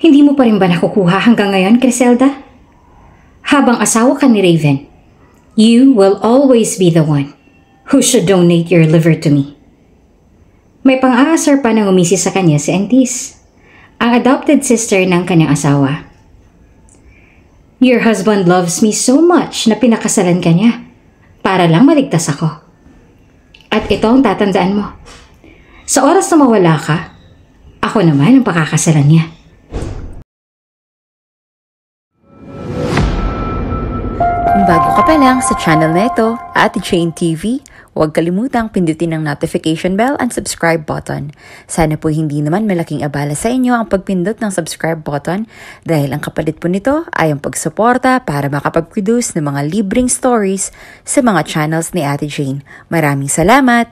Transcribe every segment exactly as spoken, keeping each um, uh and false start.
Hindi mo pa rin ba nakukuha hanggang ngayon, Criselda? Habang asawa ka ni Raven, you will always be the one who should donate your liver to me. May pang-aasar pa nang umisi sa kanya si Entis, ang adopted sister ng kanyang asawa. Your husband loves me so much na pinakasalan ka niya para lang maligtas ako. At ito ang tatandaan mo. Sa oras na mawala ka, ako naman ang pakakasalan niya. Kung bago ka pa lang sa channel na ito, Ate Jane T V, huwag kalimutang pindutin ang notification bell and subscribe button. Sana po hindi naman malaking abala sa inyo ang pagpindot ng subscribe button dahil ang kapalit po nito ay ang pagsuporta para makapag-produce ng mga libreng stories sa mga channels ni Ate Jane. Maraming salamat!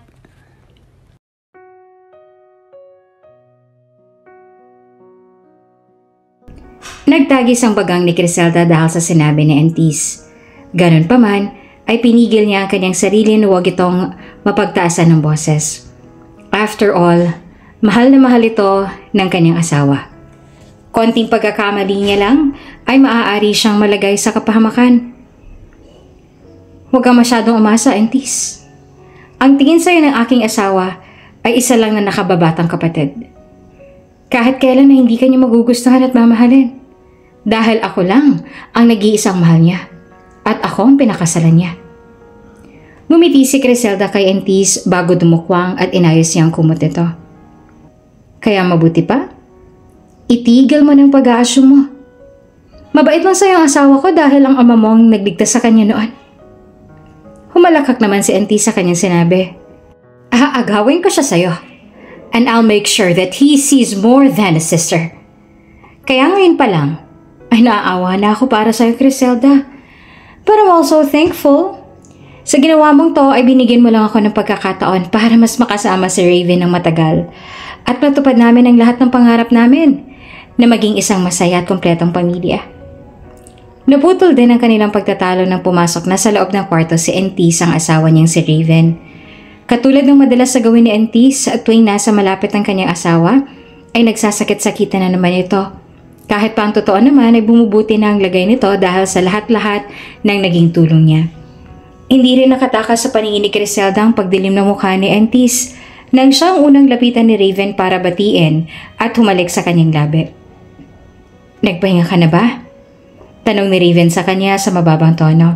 Nagtagis ang bagang ni Criselda dahil sa sinabi ni Entis. Ganon pa man, ay pinigil niya ang kanyang sarili na huwag itong mapagtaasan ng boses. After all, mahal na mahal ito ng kanyang asawa. Konting pagkakamali niya lang ay maaari siyang malagay sa kapahamakan. Huwag kang masyadong umasa, Entis. Ang tingin sa'yo ng aking asawa ay isa lang na nakababatang kapatid. Kahit kailan na hindi kanya magugustuhan at mamahalin. Dahil ako lang ang nag-iisang mahal niya. At ako ang pinakasalan niya. Ngumiti si Criselda kay Entis bago dumukwang at inayos niyang kumot ito. Kaya mabuti pa, itigil mo ng pag-aasyo mo. Mabait lang sa'yo ang asawa ko dahil ang ama mo ang nagligtas sa kanya noon. Humalakak naman si Entis sa kanyang sinabi. Aagawin ko siya sa'yo. And I'll make sure that he sees more than a sister. Kaya ngayon pa lang, ay naaawa na ako para sa'yo, Criselda. But I'm also thankful. Sa ginawa mong to ay binigyan mo lang ako ng pagkakataon para mas makasama si Raven ng matagal at matupad namin ang lahat ng pangarap namin na maging isang masaya at kompletong pamilya. Naputol din ang kanilang pagtatalo nang pumasok na sa loob ng kwarto si Entis ang asawa niyang si Raven. Katulad ng madalas sa gawin ni Entis at tuwing nasa malapit ang kanyang asawa ay nagsasakit-sakitan na naman ito. Kahit pa ang totoo naman ay bumubuti na ang lagay nito dahil sa lahat-lahat ng naging tulong niya. Hindi rin nakatakas sa paningin ni Criselda ang pagdilim ng mukha ni Entis nang siyang unang lapitan ni Raven para batiin at humalik sa kanyang labi. Nagpahinga ka na ba? Tanong ni Raven sa kanya sa mababang tono.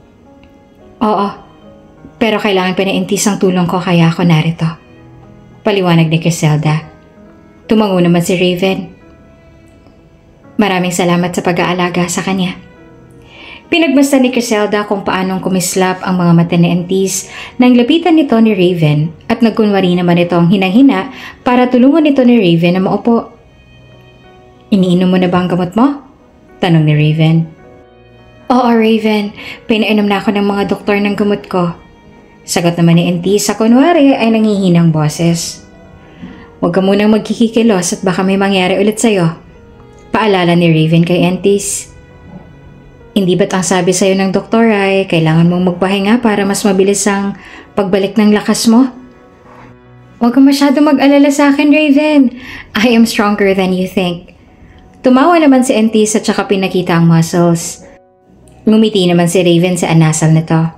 Oo, pero kailangan pa ni Entis ang tulong ko kaya ako narito. Paliwanag ni Criselda. Tumango naman si Raven. Maraming salamat sa pag-aalaga sa kanya. Pinagmasdan ni Criselda kung paanong kumislap ang mga mata ni Entis nang lapitan nito ni Raven at nagkunwari naman itong hinang-hina para tulungan ito ni Raven na maupo. Iniinom mo na ba ang gamot mo? Tanong ni Raven. Oo, Raven. Pinainom na ako ng mga doktor ng gamot ko. Sagot naman ni Entis sa kunwari ay nangihinang boses. Huwag ka munang magkikikilos at baka may mangyari ulit sa'yo. Paalala ni Raven kay Entis. Hindi ba't ang sabi sa'yo ng doktor ay kailangan mong magpahinga para mas mabilis ang pagbalik ng lakas mo? Huwag kang masyado mag-alala sa akin, Raven. I am stronger than you think. Tumawa naman si Entis at saka pinakita ang muscles. Ngumiti naman si Raven sa anasal nito.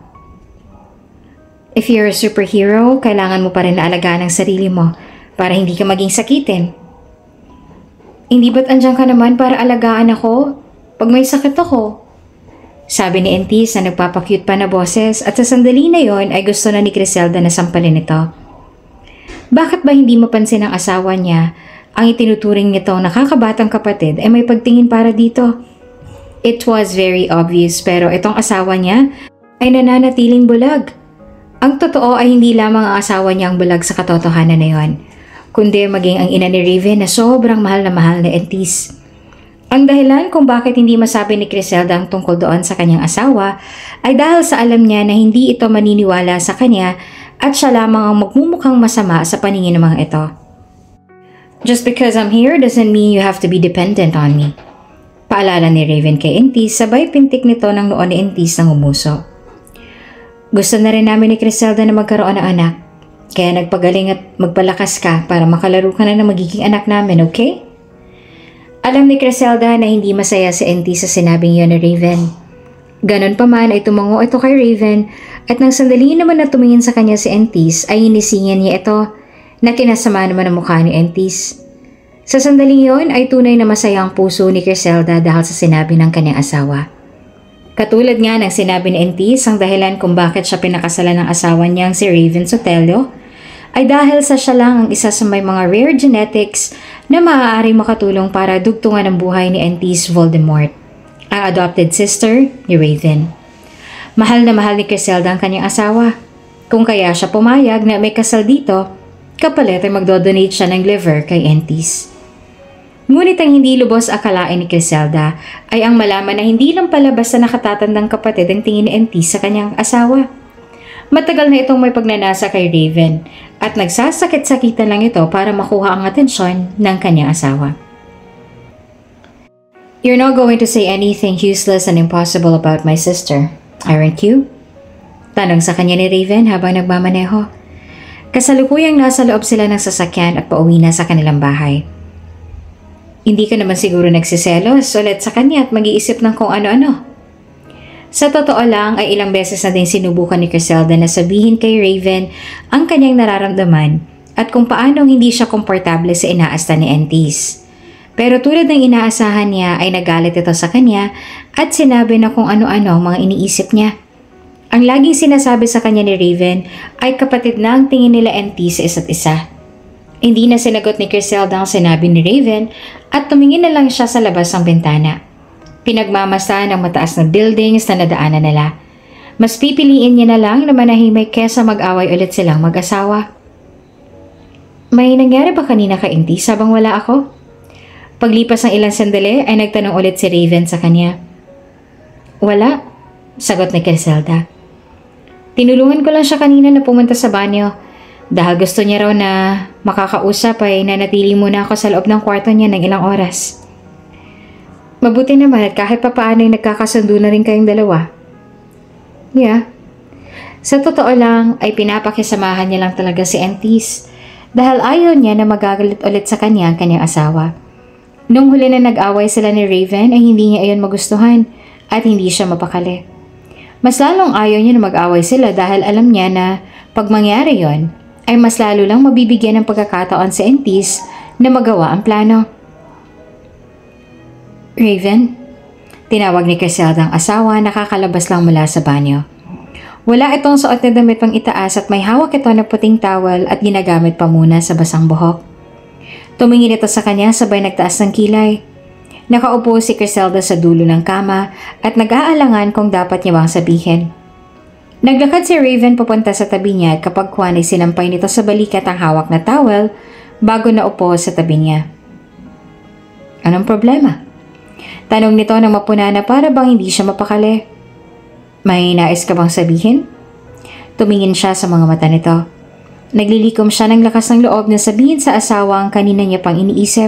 If you're a superhero, kailangan mo pa rin alagaan ang sarili mo para hindi ka maging sakitin. Hindi ba't andyan ka naman para alagaan ako pag may sakit ako? Sabi ni Entis na nagpapakyut pa na boses at sa sandali na yon ay gusto na ni Criselda na sampalin ito. Bakit ba hindi mapansin ng asawa niya ang itinuturing nitong nakakabatang kapatid ay may pagtingin para dito? It was very obvious pero itong asawa niya ay nananatiling bulag. Ang totoo ay hindi lamang ang asawa niya ang bulag sa katotohanan na yon, kundi maging ang ina ni Raven na sobrang mahal na mahal na Entis. Ang dahilan kung bakit hindi masabi ni Criselda ang tungkol doon sa kanyang asawa ay dahil sa alam niya na hindi ito maniniwala sa kanya at siya lamang ang magmumukhang masama sa paningin ng mga ito. Just because I'm here doesn't mean you have to be dependent on me. Paalala ni Raven kay Entis sabay pintik nito ng noon ni Entis ng umuso. Gusto na rin namin ni Criselda na magkaroon ng anak. Kaya nagpagaling at magpalakas ka para makalaro ka na ng magiging anak namin, okay? Alam ni Criselda na hindi masaya si Entis sa sinabing yun ni Raven. Ganon pa man ay tumango ito kay Raven at nang sandali naman na tumingin sa kanya si Entis ay hinisingin niya ito na kinasama naman ang mukha ni Entis. Sa sandaling yon ay tunay na masaya ang puso ni Criselda dahil sa sinabi ng kanyang asawa. Katulad nga ng sinabi ni Entis, ang dahilan kung bakit siya pinakasalan ng asawa niyang si Raven Sotelo ay dahil sa siya lang ang isa sa may mga rare genetics na maaaring makatulong para dugtungan ang buhay ni Entis Voldemort, ang adopted sister ni Raven. Mahal na mahal ni Criselda ang kanyang asawa. Kung kaya siya pumayag na may kasal dito, kapalit ay magdodonate siya ng liver kay Entis. Ngunit ang hindi lubos akalain ni Criselda ay ang malaman na hindi lang pala basta nakatatandang kapatid ang tingin ni Entis sa kanyang asawa. Matagal na itong may pagnanasa kay Raven at nagsasakit-sakitan lang ito para makuha ang atensyon ng kanyang asawa. You're not going to say anything useless and impossible about my sister, aren't you? Tanong sa kanya ni Raven habang nagmamaneho. Kasalukuyang nasa loob sila ng sasakyan at pauwi na sa kanilang bahay. Hindi ka naman siguro nagsiselos ulit sa kanya at mag-iisip ng kung ano-ano. Sa totoo lang ay ilang beses na din sinubukan ni Criselda na sabihin kay Raven ang kanyang nararamdaman at kung paanong hindi siya komportable sa inaasta ni Entis. Pero tulad ng inaasahan niya ay nagalit ito sa kanya at sinabi na kung ano-ano ang mga iniisip niya. Ang laging sinasabi sa kanya ni Raven ay kapatid na ang tingin nila Entis sa isa't isa. Hindi na sinagot ni Criselda ang sinabi ni Raven at tumingin na lang siya sa labas ng bintana. Pinagmamasahan ang mataas na buildings na nadaanan nila. Mas pipiliin niya na lang na manahimik kesa mag-away ulit silang mag-asawa. May nangyari ba kanina kay Entis habang wala ako? Paglipas ng ilang sandali ay nagtanong ulit si Raven sa kanya. Wala, sagot ni Criselda. Tinulungan ko lang siya kanina na pumunta sa banyo. Dahil gusto niya raw na makakausap ay nanatili muna ako sa loob ng kwarto niya ng ilang oras. Mabuti naman at kahit papaano ay nagkakasundo na rin kayong dalawa. Yeah. Sa totoo lang ay pinapakisamahan niya lang talaga si Entis dahil ayaw niya na magagalit ulit sa kanya ang kanyang asawa. Nung huli na nag-away sila ni Raven ay hindi niya ayon magustuhan at hindi siya mapakali. Mas lalong ayaw niya na mag-away sila dahil alam niya na pag mangyari yon ay mas lalo lang mabibigyan ng pagkakataon sa Entis na magawa ang plano. Raven, tinawag ni Criselda ang asawa na kakalabas lang mula sa banyo. Wala itong suot na damit pang itaas at may hawak ito na puting towel at ginagamit pa muna sa basang buhok. Tumingin ito sa kanya sabay nagtaas ng kilay. Nakaupo si Criselda sa dulo ng kama at nag-aalangan kung dapat niya bang sabihin. Naglakad si Raven papunta sa tabi niya at kapag kuwan ay sinampay nito sa balikat ang hawak na towel bago na upo sa tabi niya. Anong problema? Tanong nito nang mapuna na para bang hindi siya mapakali. May nais ka bang sabihin? Tumingin siya sa mga mata nito. Naglilikom siya ng lakas ng loob na sabihin sa asawa ang kanina niya pang iniisip.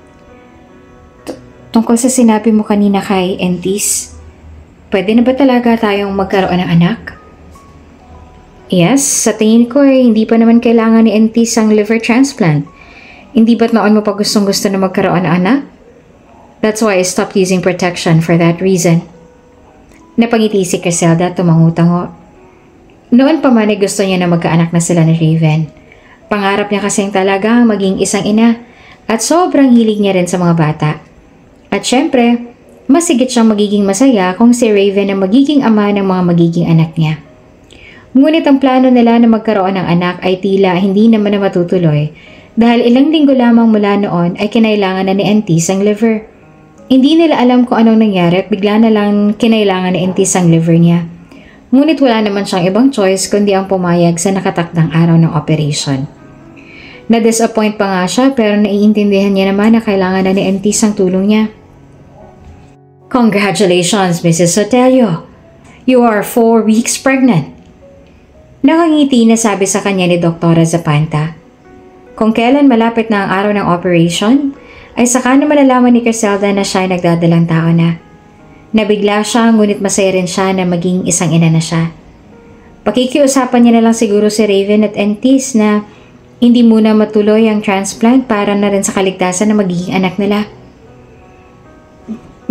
Tungkol sa sinabi mo kanina kay Entis, pwede na ba talaga tayong magkaroon ng anak? Yes, sa tingin ko ay hindi pa naman kailangan ni Entis ang liver transplant. Hindi ba't noon mo pa gustong gusto na magkaroon ng anak? That's why I stopped using protection for that reason. Napangiti si Criselda at tumangutango. Noon pa man ay gusto niya na magkaanak na sila ni Raven. Pangarap niya kasing talagang maging isang ina at sobrang hilig niya rin sa mga bata. At syempre, mas higit siyang magiging masaya kung si Raven ang magiging ama ng mga magiging anak niya. Ngunit ang plano nila na magkaroon ng anak ay tila hindi naman na matutuloy dahil ilang linggo lamang mula noon ay kinailangan na ni Entis ang liver. Hindi nila alam kung anong nangyari at bigla na lang kinailangan ni Entis ang liver niya. Ngunit wala naman siyang ibang choice kundi ang pumayag sa nakatakdang araw ng operation. Na-disappoint pa nga siya pero naiintindihan niya naman na kailangan na ni Entis ang tulong niya. Congratulations, Missus Sotelo! You are four weeks pregnant! Nakangiti na sabi sa kanya ni Doktora Zapanta. Kung kailan malapit na ang araw ng operation, ay saka na malalaman ni Criselda na siya ay nagdadalang tao na. Nabigla siya ngunit masaya rin siya na maging isang ina na siya. Pakikiusapan niya na lang siguro si Raven at Entis na hindi muna matuloy ang transplant para na rin sa kaligtasan na magiging anak nila.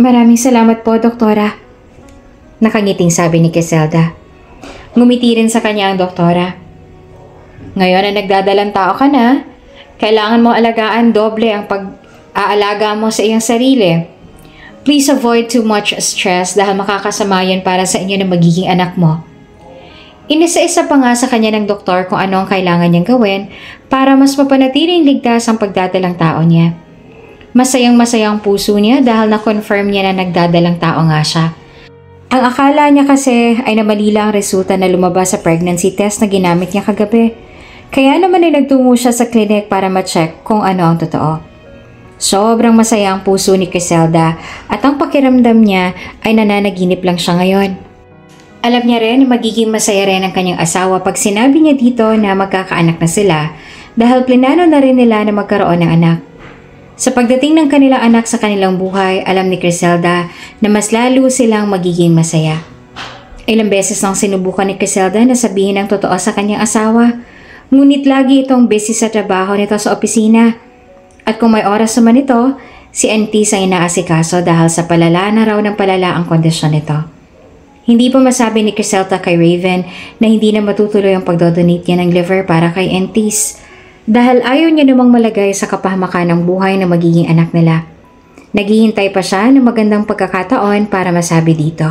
Maraming salamat po, doktora. Nakangiting sabi ni Criselda. Ngumiti rin sa kanya ang doktora. Ngayon na nagdadalang tao ka na, kailangan mo alagaan doble ang pag-aalaga mo sa iyong sarili. Please avoid too much stress dahil makakasama yan para sa inyo na magiging anak mo. Inisa-isa pa nga sa kanya ng doktor kung ano ang kailangan niyang gawin para mas mapanatiling ligtas ang pagdadalang tao niya. Masayang-masayang puso niya dahil na-confirm niya na nagdadalang tao nga siya. Ang akala niya kasi ay namalila ang resulta na lumabas sa pregnancy test na ginamit niya kagabi. Kaya naman ay nagtungo siya sa clinic para ma-check kung ano ang totoo. Sobrang masaya ang puso ni Criselda at ang pakiramdam niya ay nananaginip lang siya ngayon. Alam niya rin na magiging masaya rin ang kanyang asawa pag sinabi niya dito na magkakaanak na sila dahil plinano na rin nila na magkaroon ng anak. Sa pagdating ng kanilang anak sa kanilang buhay, alam ni Criselda na mas lalo silang magiging masaya. Ilang beses nang sinubukan ni Criselda na sabihin ang totoo sa kanyang asawa, ngunit lagi itong busy sa trabaho nito sa opisina. At kung may oras naman ito, si Entis ang inaasikaso dahil sa palala na raw ng palala ang kondisyon nito. Hindi pa masabi ni Criselda kay Raven na hindi na matutuloy ang pagdodonate niya ng liver para kay Entis. Dahil ayaw niya namang malagay sa kapahamakan ng buhay na magiging anak nila. Naghihintay pa siya ng magandang pagkakataon para masabi dito.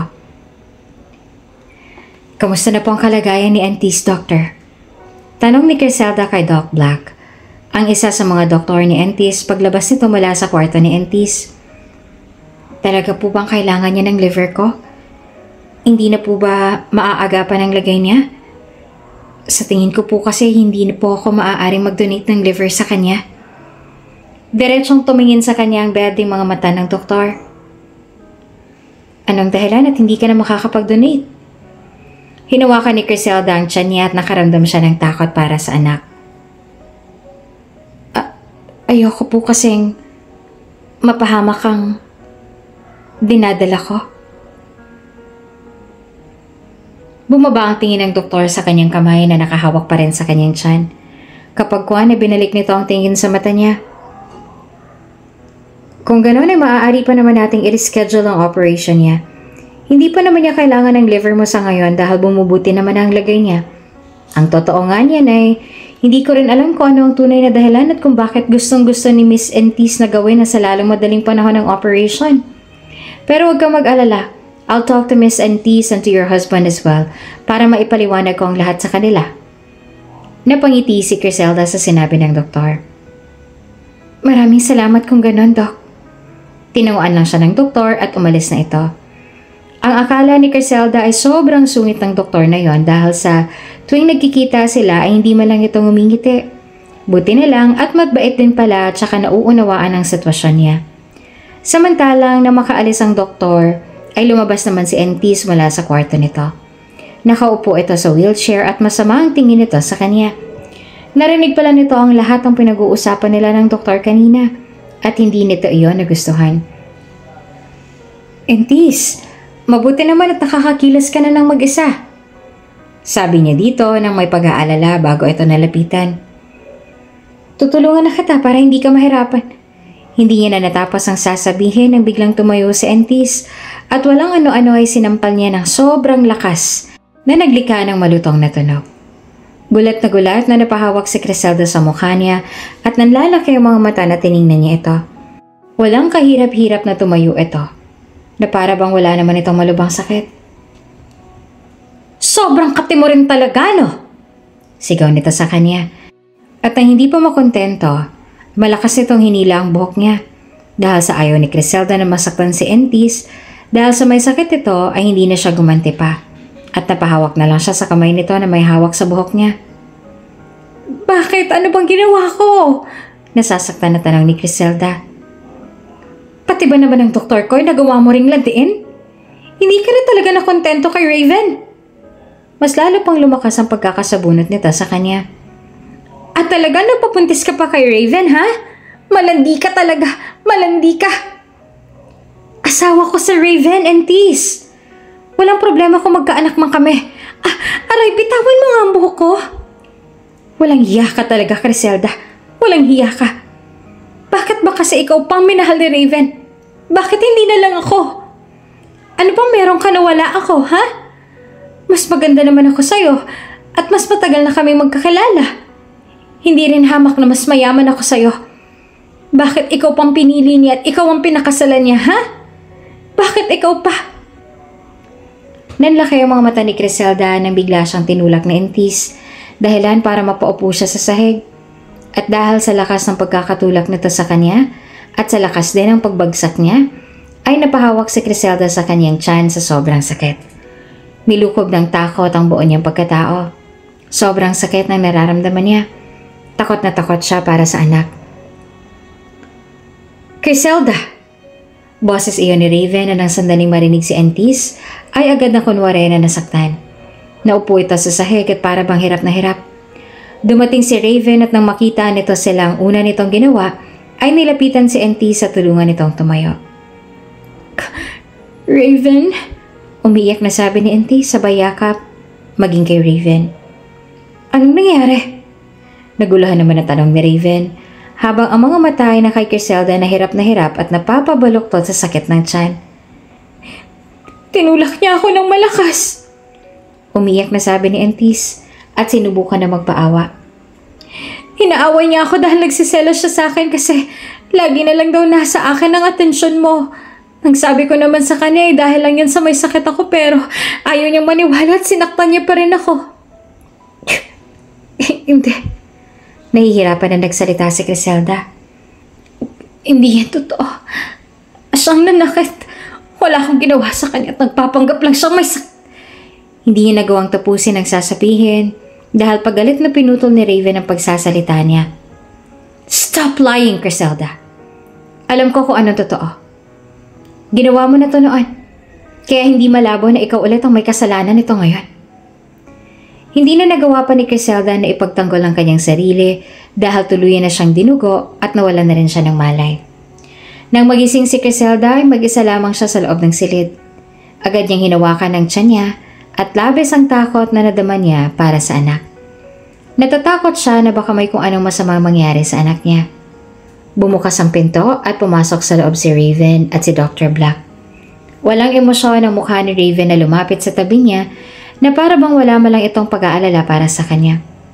Kamusta na po ang kalagayan ni Entis, Doctor? Tanong ni Criselda kay Doc Black, ang isa sa mga doktor ni Entis paglabas nito mula sa kwarto ni Entis. Talaga po bang kailangan niya ng liver ko? Hindi na po ba maaagapan ang lagay niya? Sa tingin ko po kasi hindi na po ako maaaring mag-donate ng liver sa kanya. Diretsong tumingin sa kanya ang berdeng mga mata ng doktor. Anong dahilan at hindi ka na makakapag-donate? Hinawakan ni Criselda ang tiyan niya at nakaramdam siya ng takot para sa anak. A- ayoko po kasing mapahamak ang dinadala ko. Bumaba ang tingin ng doktor sa kanyang kamay na nakahawak pa rin sa kanyang tiyan. Kapag kuwan ay binalik nito ang tingin sa mata niya. Kung gano'n ay maaari pa naman nating i-reschedule ang operation niya. Hindi pa naman niya kailangan ng liver mo sa ngayon dahil bumubuti naman ang lagay niya. Ang totoo nga niyan ay hindi ko rin alam kung ano ang tunay na dahilan at kung bakit gustong gusto ni Miss Entis na gawin na sa lalong madaling panahon ng operation. Pero huwag kang mag-alala. I'll talk to Miss Entis and to your husband as well para maipaliwanag ko ang lahat sa kanila. Napangiti si Criselda sa sinabi ng doktor. Maraming salamat kung ganon, Doc. Tinawaan lang siya ng doktor at umalis na ito. Ang akala ni Criselda ay sobrang sungit ng doktor na yon dahil sa tuwing nagkikita sila ay hindi man lang ito ngumingiti. Buti na lang at mabait din pala at saka nauunawaan ang sitwasyon niya. Samantalang na makaalis ang doktor, ay lumabas naman si Entis mula sa kwarto nito. Nakaupo ito sa wheelchair at masama ang tingin nito sa kanya. Narinig pala nito ang lahat ng pinag-uusapan nila ng doktor kanina at hindi nito iyon nagustuhan. Entis, mabuti naman at nakakakilos ka na ng mag-isa. Sabi niya dito nang may pag-aalala bago ito nalapitan. Tutulungan na kita para hindi ka mahirapan. Hindi niya na natapos ang sasabihin nang biglang tumayo si Entis at walang ano-ano ay sinampal niya ng sobrang lakas na naglikha ng malutong na tunog. Gulat na gulat na napahawak si Criselda sa mukha niya at nanlalaki ang mga mata na tiningnan niya ito. Walang kahirap-hirap na tumayo ito, na para bang wala naman itong malubhang sakit. Sobrang kati mo rin talaga, no? Sigaw nito sa kanya. At nang hindi pa makontento, malakas itong hinila ang buhok niya dahil sa ayaw ni Criselda na masaktan si Entis. Dahil sa may sakit ito ay hindi na siya gumanti pa at napahawak na lang siya sa kamay nito na may hawak sa buhok niya. Bakit? Ano bang ginawa ko? Nasasaktan na tanong ni Criselda. Pati ba naman ang doktor ko ay nagawa mo ring lantiin? Hindi ka na talaga nakontento kay Raven. Mas lalo pang lumakas ang pagkakasabunot nito sa kanya. At talaga napapuntis ka pa kay Raven, ha? Malandi ka talaga. Malandi ka. Asawa ko si Raven, Entis. Walang problema kung magkaanak man kami. Ah, aray, bitawan mo nga ang buhok ko. Walang hiya ka talaga, Criselda. Walang hiya ka. Bakit ba kasi ikaw pang minahal ni Raven? Bakit hindi na lang ako? Ano bang meron ka na wala ako, ha? Mas maganda naman ako sa'yo at mas matagal na kaming magkakilala. Hindi rin hamak na mas mayaman ako sa'yo. Bakit ikaw pang pinili niya at ikaw ang pinakasalan niya, ha? Bakit ikaw pa? Nanlaki ang mga mata ni Criselda nang bigla siyang tinulak na entis, dahilan para mapaupo siya sa sahig. At dahil sa lakas ng pagkakatulak nito sa kanya at sa lakas din ng pagbagsak niya, ay napahawak si Criselda sa kanyang tiyan sa sobrang sakit. Nilukob ng takot ang buo niyang pagkatao. Sobrang sakit na nararamdaman niya. Takot na takot siya para sa anak. Criselda! Boses iyon ni Raven na nang sandaling marinig si Entis ay agad na kunwari na nasaktan. Naupo ito sa sahig at para bang hirap na hirap. Dumating si Raven at nang makita nito silang una nitong ginawa ay nilapitan si Entis sa tulungan nitong tumayo. Raven? Umiiyak na sabi ni Entis sabay yakap maging kay Raven. Anong nangyari? Naguluhan naman ang tanong ni Raven habang ang mga mata ay na kay Criselda na hirap na hirap at napapabaluktot sa sakit ng tiyan. Tinulak niya ako ng malakas. Umiiyak na sabi ni Entis at sinubukan na magpaawa. Inaaway niya ako dahil nagsiselos siya sa akin kasi lagi na lang daw nasa akin ang atensyon mo. Nagsabi ko naman sa kanya eh dahil lang yan sa may sakit ako pero ayaw niyang maniwala at sinaktan niya pa rin ako. Hindi. Nahihirapan na nagsalita si Criselda. Hindi yan totoo. Siyang nanakit. Wala akong ginawa sa kanya at nagpapanggap lang siyang may sakit. Hindi niya nagawang tapusin ang sasabihin dahil pagalit na pinutol ni Raven ang pagsasalita niya. Stop lying, Criselda. Alam ko kung anong totoo. Ginawa mo na to noon. Kaya hindi malabo na ikaw ulit ang may kasalanan nito ngayon. Hindi na nagawa pa ni Criselda na ipagtanggol ang kanyang sarili dahil tuluyan na siyang dinugo at nawalan na rin siya ng malay. Nang magising si Criselda ay mag-isa lamang siya sa loob ng silid. Agad niyang hinawakan ang tiyan niya at labis ang takot na nadama niya para sa anak. Natatakot siya na baka may kung anong masama mangyari sa anak niya. Bumukas ang pinto at pumasok sa loob si Raven at si Doctor Black. Walang emosyon ang mukha ni Raven na lumapit sa tabi niya na para bang wala malang itong pag-aalala para sa kanya.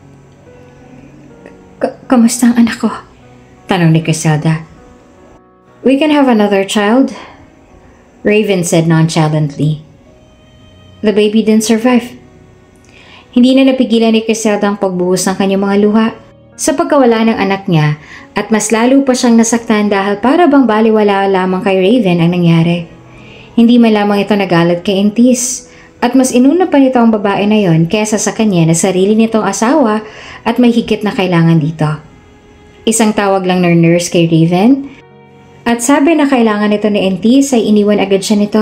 Kamusta ang anak ko? Tanong ni Criselda. We can have another child, Raven said nonchalantly. The baby didn't survive. Hindi na napigilan ni Criselda ang pagbuhos ng kanyang mga luha sa pagkawala ng anak niya at mas lalo pa siyang nasaktan dahil para bang baliwala lamang kay Raven ang nangyari. Hindi man lamang ito nagalit kay Entis at mas inuna pa nito ang babae na yon kesa sa kanya na sarili nitong asawa at may higit na kailangan dito. Isang tawag lang ng nurse kay Raven at sabi na kailangan nito ni Entis ay iniwan agad siya nito.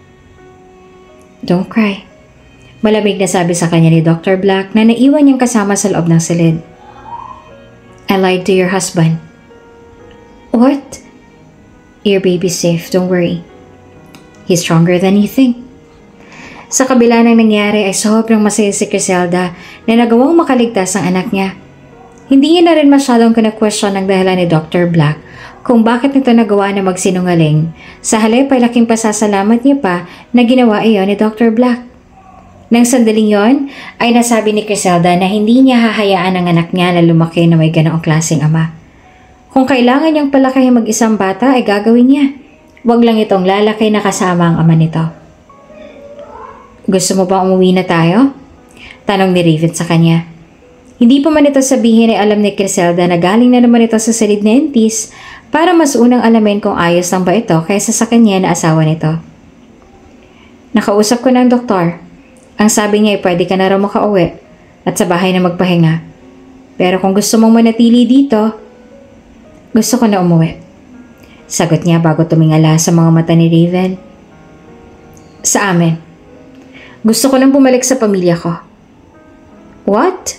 Don't cry. Malamig na sabi sa kanya ni Doctor Black na naiwan niyang kasama sa loob ng silid. I lied to your husband. What? Your baby's safe, don't worry. He's stronger than you think. Sa kabila ng nangyari ay sobrang masaya si Criselda na nagawang makaligtas ang anak niya. Hindi niya na rin masyadong kina-question ang dahilan ni Doctor Black kung bakit nito nagawa na magsinungaling. Sa halip ay laking pasasalamat niya pa na ginawa iyon ni Doctor Black. Nang sandaling yon, ay nasabi ni Criselda na hindi niya hahayaan ang anak niya na lumaki na may ganoong klaseng ama. Kung kailangan niyang palakihin mag-isang bata ay gagawin niya. Huwag lang itong lalaki na kasama ang ama nito. Gusto mo ba umuwi na tayo? Tanong ni Raven sa kanya. Hindi pa man ito sabihin ay alam ni Criselda na galing na naman ito sa salid ni Entis para mas unang alamin kung ayos lang ba ito kaysa sa kanya na asawa nito. Nakausap ko ng doktor. Ang sabi niya ay pwede ka na raw makauwi at sa bahay na magpahinga. Pero kung gusto mong manatili dito, gusto ko na umuwi. Sagot niya bago tumingala sa mga mata ni Raven. Sa amin. Gusto ko nang bumalik sa pamilya ko. What?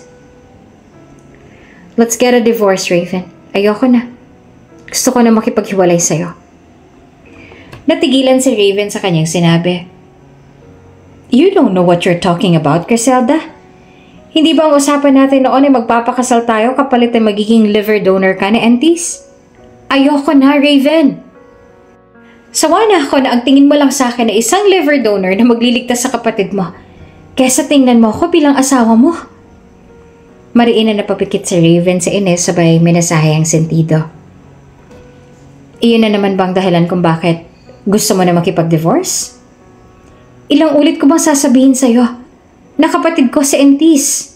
Let's get a divorce, Raven. Ayoko na. Gusto ko na makipaghiwalay sa'yo. Natigilan si Raven sa kanyang sinabi. You don't know what you're talking about, Criselda. Hindi ba ang usapan natin noon ay magpapakasal tayo kapalit ay magiging liver donor ka ni Entis? Ayoko na, Raven. Sawa na ako na ang tingin mo lang sa akin na isang liver donor na magliligtas sa kapatid mo. Kesa tingnan mo ako bilang asawa mo. Mariin na napapikit si Raven sa Ines sabay minasahe ang sentido. Iyon na naman bang dahilan kung bakit gusto mo na makipag-divorce? Ilang ulit ko bang sasabihin sa'yo na kapatid ko si Entis?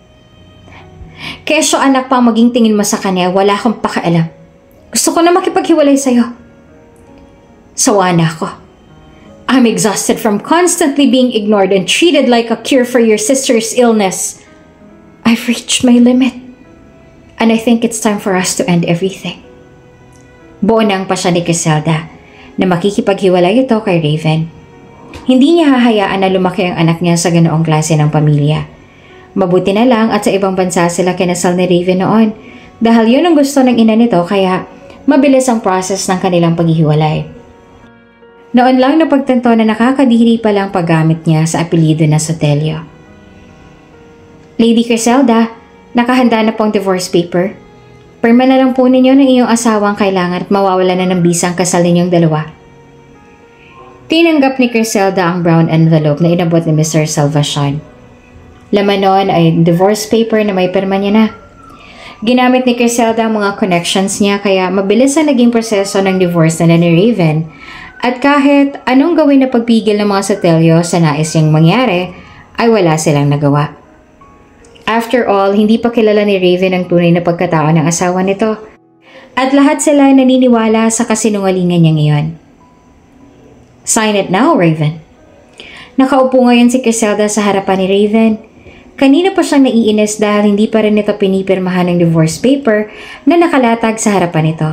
Kesyo anak pang maging tingin mo sa kanya, wala akong pakialam. Gusto ko na makipaghiwalay sa'yo. Sawa na ako. I'm exhausted from constantly being ignored and treated like a cure for your sister's illness. I've reached my limit. And I think it's time for us to end everything. Buo nang pa siya ni Griselda na makikipaghiwalay ito kay Raven. Hindi niya hahayaan na lumaki ang anak niya sa ganoong klase ng pamilya. Mabuti na lang at sa ibang bansa sila kinasal ni Raven noon dahil yun ang gusto ng ina nito kaya mabilis ang process ng kanilang paghihiwalay. Noon lang napagtanto na nakakadiri pa lang paggamit niya sa apelyido na Sotelio. Lady Griselda, nakahanda na pong divorce paper. Perma na lang po ninyo ng iyong asawang kailangan at mawawala na ng bisang kasal ninyong dalawa. Tinanggap ni Griselda ang brown envelope na inabot ni Mister Salvacion. Laman noon ay divorce paper na may perma niya na. Ginamit ni Griselda ang mga connections niya kaya mabilis ang naging proseso ng divorce na ni Raven. At kahit anong gawin na pagpigil ng mga Sotelio sa nais niyang mangyari, ay wala silang nagawa. After all, hindi pa kilala ni Raven ang tunay na pagkatao ng asawa nito. At lahat sila naniniwala sa kasinungalingan niya ngayon. Sign it now, Raven. Nakaupo ngayon si Griselda sa harapan ni Raven. Kanina pa siyang naiinis dahil hindi pa rin ito pinipirmahan ng divorce paper na nakalatag sa harapan nito.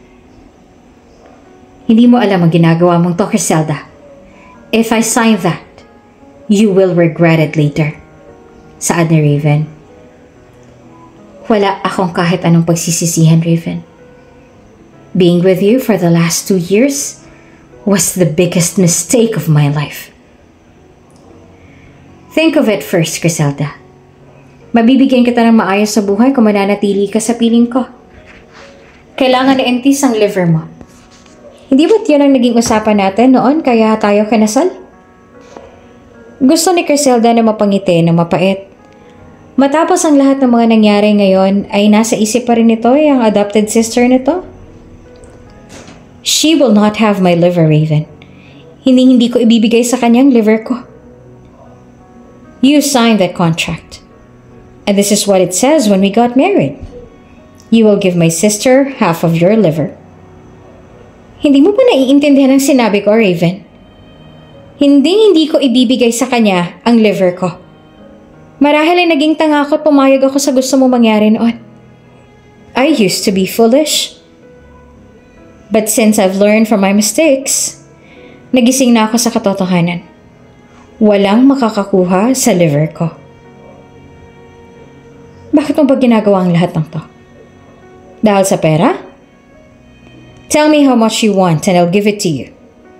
Hindi mo alam ang ginagawa mong to, Griselda. If I sign that, you will regret it later. Saad ni Raven. Wala akong kahit anong pagsisisihan, Raven. Being with you for the last two years was the biggest mistake of my life. Think of it first, Griselda. Mabibigyan kita ng maayos sa buhay kung mananatili ka sa piling ko. Kailangan na entis ang liver mo. Hindi ba't yun ang naging usapan natin noon kaya tayo kinasal? Gusto ni Griselda na mapangiti na mapait. Matapos ang lahat ng mga nangyari ngayon ay nasa isip pa rin nito ang adopted sister nito. She will not have my liver, Raven. Hindi hindi ko ibibigay sa kanyang liver ko. You signed that contract. And this is what it says when we got married. You will give my sister half of your liver. Hindi mo ba naiintindihan ang sinabi ko, Raven? Hindi-hindi ko ibibigay sa kanya ang liver ko. Marahil ay naging tanga ako at pumayag ako sa gusto mo mangyari noon. I used to be foolish. But since I've learned from my mistakes, nagising na ako sa katotohanan. Walang makakakuha sa liver ko. Bakit mo ba ginagawa ang lahat ng to? Dahil sa pera? Tell me how much you want and I'll give it to you.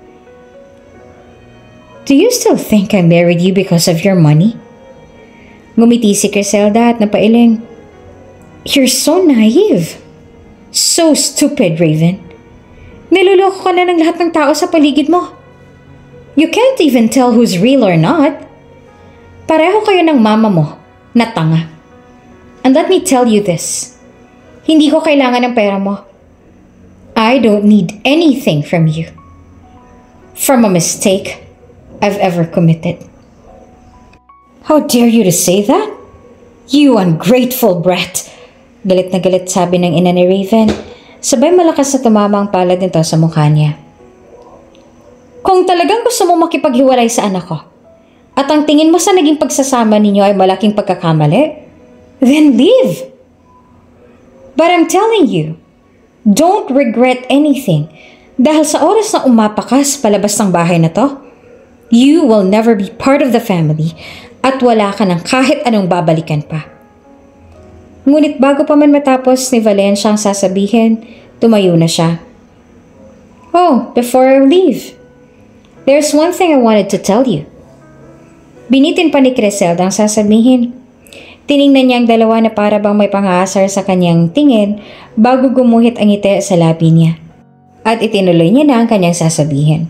Do you still think I married you because of your money? Ngumiti si Griselda at napailing. You're so naive. So stupid, Raven. Niloloko ka na ng lahat ng tao sa paligid mo. You can't even tell who's real or not. Pareho kayo ng mama mo na tanga. And let me tell you this. Hindi ko kailangan ng pera mo. I don't need anything from you. From a mistake I've ever committed. How dare you to say that? You ungrateful brat! Galit na galit sabi ng ina ni Raven. Sabay malakas na tumama ang palad nito sa mukha niya. Kung talagang gusto mo makipaghiwalay sa anak ko, at ang tingin mo sa naging pagsasama ninyo ay malaking pagkakamali, then leave. But I'm telling you, don't regret anything dahil sa oras na umapakas palabas ng bahay na to, you will never be part of the family at wala ka ng kahit anong babalikan pa. Ngunit bago pa man matapos ni Valencia ang sasabihin, tumayo na siya. Oh, before I leave, there's one thing I wanted to tell you. Binitin pa ni Griselda ang sasabihin. Tiningnan niya ang dalawa na para bang may pang-aasar sa kanyang tingin bago gumuhit ang ngiti sa labi niya. at itinuloy niya na ang kanyang sasabihin.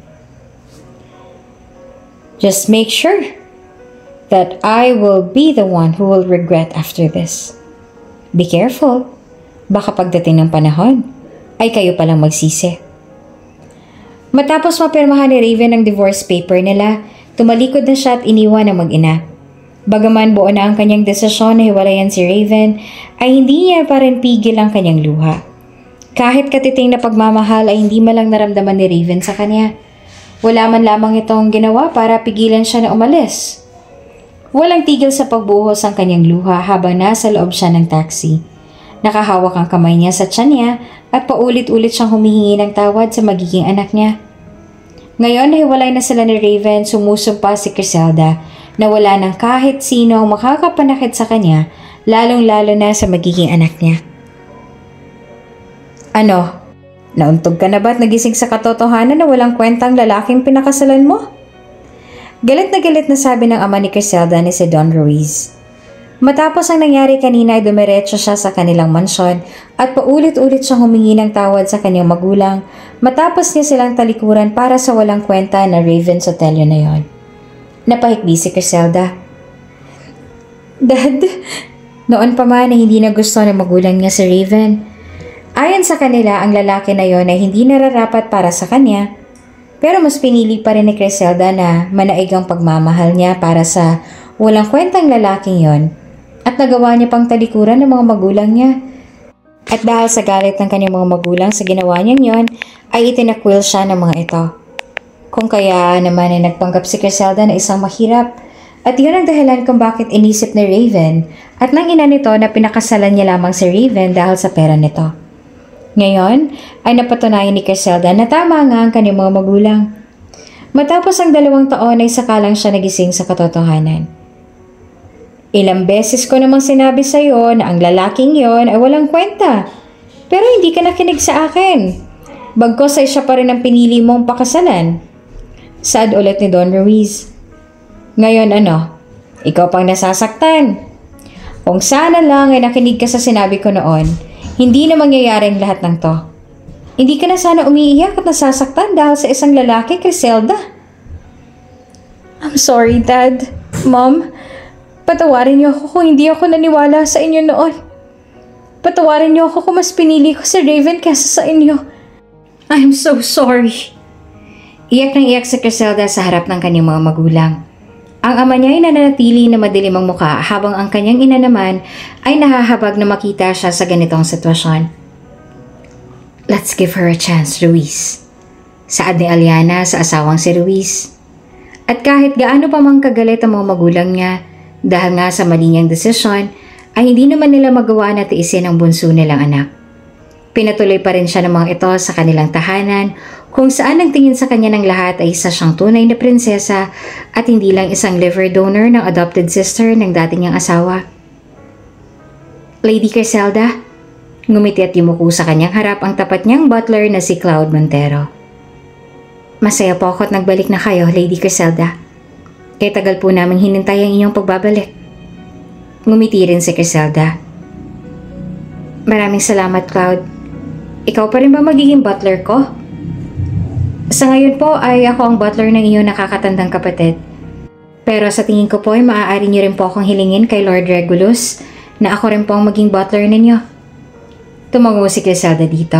Just make sure that I will be the one who will regret after this. Be careful. Baka pagdating ng panahon, ay kayo palang magsisi. Matapos mapirmahan ni Raven ang divorce paper nila, tumalikod na siya at iniwan ang mag-ina. Bagaman buo na ang kanyang desisyon na hiwalayan si Raven, ay hindi niya pa rin pigil ang kanyang luha. Kahit katiting na pagmamahal ay hindi malang naramdaman ni Raven sa kanya. Wala man lamang itong ginawa para pigilan siya na umalis. Walang tigil sa pagbuhos ang kanyang luha habang nasa loob siya ng taxi. Nakahawak ang kamay niya sa tiyan niya at paulit-ulit siyang humihingi ng tawad sa magiging anak niya. Ngayon na hiwalay na sila ni Raven, sumusumpa si Criselda na wala nang kahit sino ang makakapanakit sa kanya, lalong-lalo na sa magiging anak niya. Ano? Nauntog ka na ba at nagising sa katotohanan na walang kwentang lalaking pinakasalan mo? Galit na galit na sabi ng ama ni Criselda ni si Don Ruiz. Matapos ang nangyari kanina ay dumiretso siya sa kanilang mansyon at paulit-ulit siyang humingi ng tawad sa kanyang magulang matapos niya silang talikuran para sa walang kwenta na Raven Sotelo na yon. Napahikbi si Criselda. Dad, noon pa man ay hindi na gusto ng magulang niya si Raven. Ayon sa kanila, ang lalaki na yon ay hindi nararapat para sa kanya, pero mas pinili pa rin ni Criselda na manaig ang pagmamahal niya para sa walang kwentang lalaking yon. At nagawa niya pang talikuran ng mga magulang niya. At dahil sa galit ng kanyang mga magulang sa ginawa niyang yon, ay itinakwil siya ng mga ito. Kung kaya naman ay nagpanggap si Criselda na isang mahirap, at yun ang dahilan kung bakit inisip ni Raven at nang ina nito na pinakasalan niya lamang si Raven dahil sa pera nito. Ngayon ay napatunayan ni Criselda na tama nga ang kanyang mga magulang. Matapos ang dalawang taon ay sakalang siya nagising sa katotohanan. Ilang beses ko namang sinabi sa iyo na ang lalaking yon ay walang kwenta. Pero hindi ka nakinig sa akin. Bagkos ay siya pa rin ang pinili mong pakasalan. Saad ulit ni Don Ruiz. Ngayon ano? Ikaw pang nasasaktan. Kung sana lang ay nakinig ka sa sinabi ko noon, hindi na mangyayaring lahat ng to. Hindi ka na sana umiiyak at nasasaktan dahil sa isang lalaki, Criselda. I'm sorry, Dad. Mom, patawarin niyo ako kung hindi ako naniwala sa inyo noon. Patawarin niyo ako kung mas pinili ko si Raven kaysa sa inyo. I'm so sorry. Iyak ng iyak si Criselda sa harap ng kanyang mga magulang. Ang ama niya ay nananatili na madilim ang muka habang ang kanyang ina naman ay nahahabag na makita siya sa ganitong sitwasyon. Let's give her a chance, Ruiz. Saad ni Aliana sa asawang si Ruiz. At kahit gaano pa mang kagalit ang mga magulang niya, dahil nga sa mali niyang desisyon, ay hindi naman nila magawa na tiisin ang bunso nilang anak. Pinatuloy pa rin siya ng mga ito sa kanilang tahanan, kung saan ang tingin sa kanya ng lahat ay isa siyang tunay na prinsesa at hindi lang isang liver donor ng adopted sister ng dating niyang asawa. Lady Criselda, ngumiti at yumuko sa kanyang harap ang tapat niyang butler na si Cloud Montero. Masaya po ako at nagbalik na kayo, Lady Criselda. Kaya tagal po namin hinintay ang inyong pagbabalik. Ngumiti rin si Criselda. Maraming salamat, Cloud. Ikaw pa rin ba magiging butler ko? Sa ngayon po ay ako ang butler ng iyong nakakatandang kapatid. Pero sa tingin ko po ay maaari niyo rin po akong hilingin kay Lord Regulus na ako rin po ang maging butler ninyo. Tumango si Criselda dito.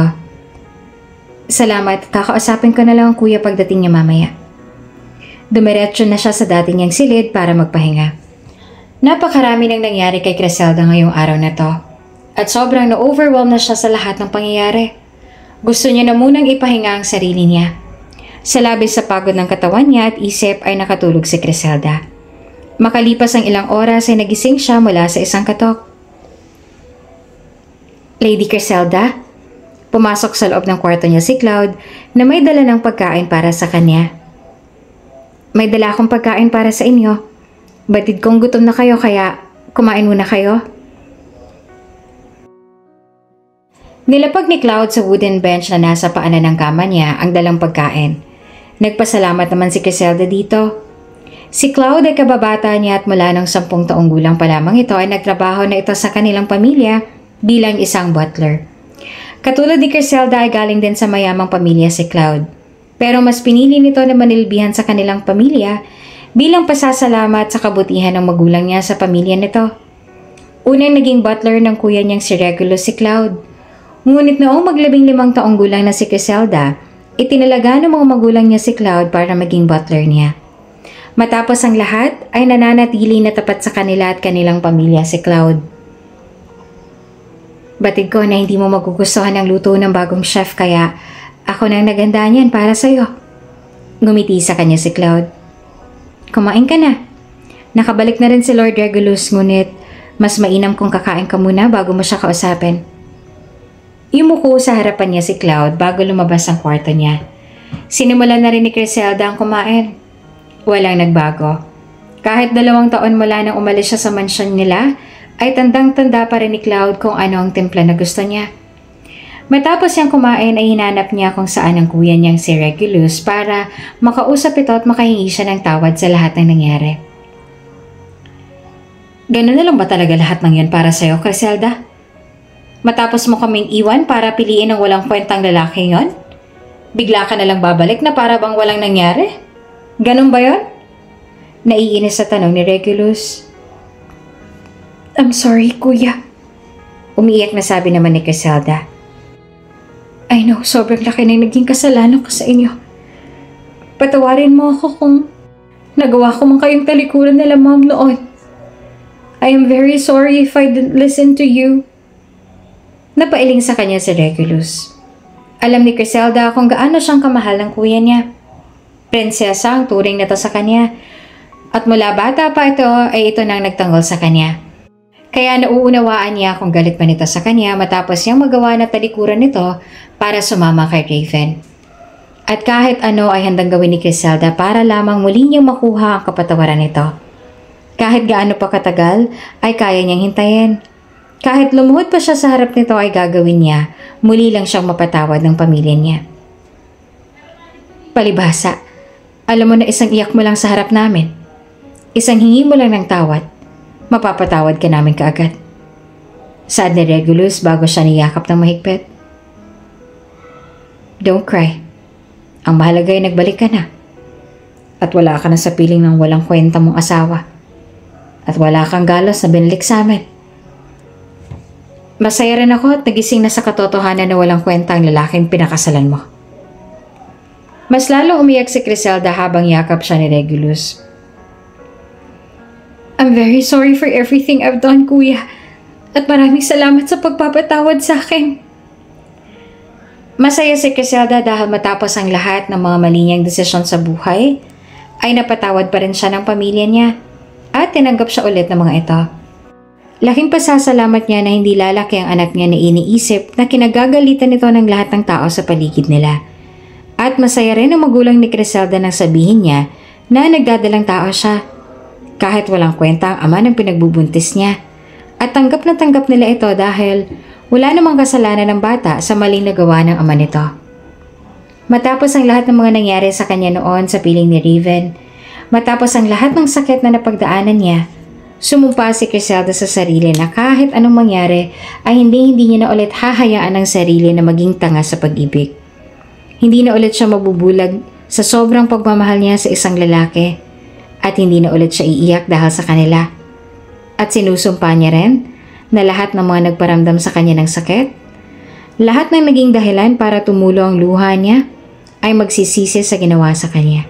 Salamat, kakausapin ko na lang ang kuya pagdating niya mamaya. Dumiretso na siya sa dati niyang silid para magpahinga. Napakarami nang nangyari kay Criselda ngayong araw na to. At sobrang na-overwhelm na siya sa lahat ng pangyayari. Gusto niya na munang ipahinga ang sarili niya. Sa labis sa pagod ng katawan niya at isip ay nakatulog si Criselda. Makalipas ang ilang oras ay nagising siya mula sa isang katok. Lady Criselda, pumasok sa loob ng kwarto niya si Cloud na may dala ng pagkain para sa kanya. May dala akong pagkain para sa inyo. Batid kong gutom na kayo kaya kumain muna kayo. Nilapag ni Cloud sa wooden bench na nasa paanan ng kama niya ang dalang pagkain. Nagpasalamat naman si Criselda dito. Si Cloud ay kababata niya at mula ng sampung taong gulang pa lamang ito ay nagtrabaho na ito sa kanilang pamilya bilang isang butler. Katulad ni Criselda ay galing din sa mayamang pamilya si Cloud. Pero mas pinili nito na manilbihan sa kanilang pamilya bilang pasasalamat sa kabutihan ng magulang niya sa pamilya nito. Unang naging butler ng kuya niyang si Regulus si Cloud. Ngunit noong maglabing limang taong gulang na si Criselda, itinalaga ng mga magulang niya si Cloud para maging butler niya. Matapos ang lahat, ay nananatili na tapat sa kanila at kanilang pamilya si Cloud. Batid ko na hindi mo magugustuhan ang luto ng bagong chef kaya ako nang naganda niyan para sa'yo. Ngumiti sa kanya si Cloud. Kumain ka na. Nakabalik na rin si Lord Regulus ngunit mas mainam kung kakain ka muna bago mo siya kausapin. Yumuko sa harapan niya si Cloud bago lumabas ang kwarto niya. Sinimulan na rin ni Criselda ang kumain. Walang nagbago. Kahit dalawang taon mula nang umalis siya sa mansyon nila, ay tandang-tanda pa rin ni Cloud kung ano ang timpla na gusto niya. Matapos niyang kumain ay hinanap niya kung saan ang kuya niyang si Regulus para makausap ito at makahingi siya ng tawad sa lahat ng nangyari. Ganun na lang ba talaga lahat ng yan para sa'yo, Criselda? Matapos mo kaming iwan para piliin ang walang kwentang lalaki yon? Bigla ka na lang babalik na para bang walang nangyari? Ganun ba yun? Naiinis sa tanong ni Regulus. I'm sorry, kuya. Umiiyak na sabi naman ni Criselda. I know, sobrang laki na naging kasalanan ko sa inyo. Patawarin mo ako kung nagawa ko man kayong talikuran nila mom noon. I am very sorry if I didn't listen to you. Napailing sa kanya si Regulus. Alam ni Criselda kung gaano siyang kamahal ng kuya niya. Prinsesa ang turing nito sa kanya. At mula bata pa ito ay ito nang nagtanggol sa kanya. Kaya nauunawaan niya kung galit pa nito sa kanya matapos niyang magawa na talikuran nito para sumama kay Raven. At kahit ano ay handang gawin ni Criselda para lamang muli niyang makuha ang kapatawaran nito. Kahit gaano pa katagal ay kaya niyang hintayin. Kahit lumuhod pa siya sa harap nito ay gagawin niya, muli lang siyang mapatawad ng pamilya niya. Palibhasa, alam mo na isang iyak mo lang sa harap namin. Isang hingi mo lang ng tawad. Mapapatawad ka namin kaagad. Saad ni Regulus bago siya niyakap ng mahigpit. Don't cry. Ang mahalaga ay nagbalik ka na. At wala ka na sa piling ng walang kwenta mong asawa. At wala kang galos na binalik sa amin. Masaya rin ako at nagising na sa katotohanan na walang kwenta ang lalaking pinakasalan mo. Mas lalong umiyak si Criselda habang yakap siya ni Regulus. I'm very sorry for everything I've done, kuya. At maraming salamat sa pagpapatawad sa akin. Masaya si Criselda dahil matapos ang lahat ng mga mali niyang desisyon sa buhay, ay napatawad pa rin siya ng pamilya niya at tinanggap siya ulit ng mga ito. Laking pasasalamat niya na hindi lalaki ang anak niya na iniisip na kinagagalitan nito ng lahat ng tao sa paligid nila. At masaya rin ang magulang ni Criselda nang sabihin niya na nagdadalang tao siya. Kahit walang kwenta ang ama ng pinagbubuntis niya. At tanggap na tanggap nila ito dahil wala namang kasalanan ng bata sa maling nagawa ng ama nito. Matapos ang lahat ng mga nangyari sa kanya noon sa piling ni Raven, matapos ang lahat ng sakit na napagdaanan niya, sumumpa si Criselda sa sarili na kahit anong mangyari ay hindi-hindi niya na ulit hahayaan ang sarili na maging tanga sa pag-ibig. Hindi na ulit siya mabubulag sa sobrang pagmamahal niya sa isang lalaki at hindi na ulit siya iiyak dahil sa kanila. At sinusumpa niya rin na lahat ng mga nagparamdam sa kanya ng sakit, lahat ng naging dahilan para tumulo ang luha niya ay magsisisi sa ginawa sa kanya.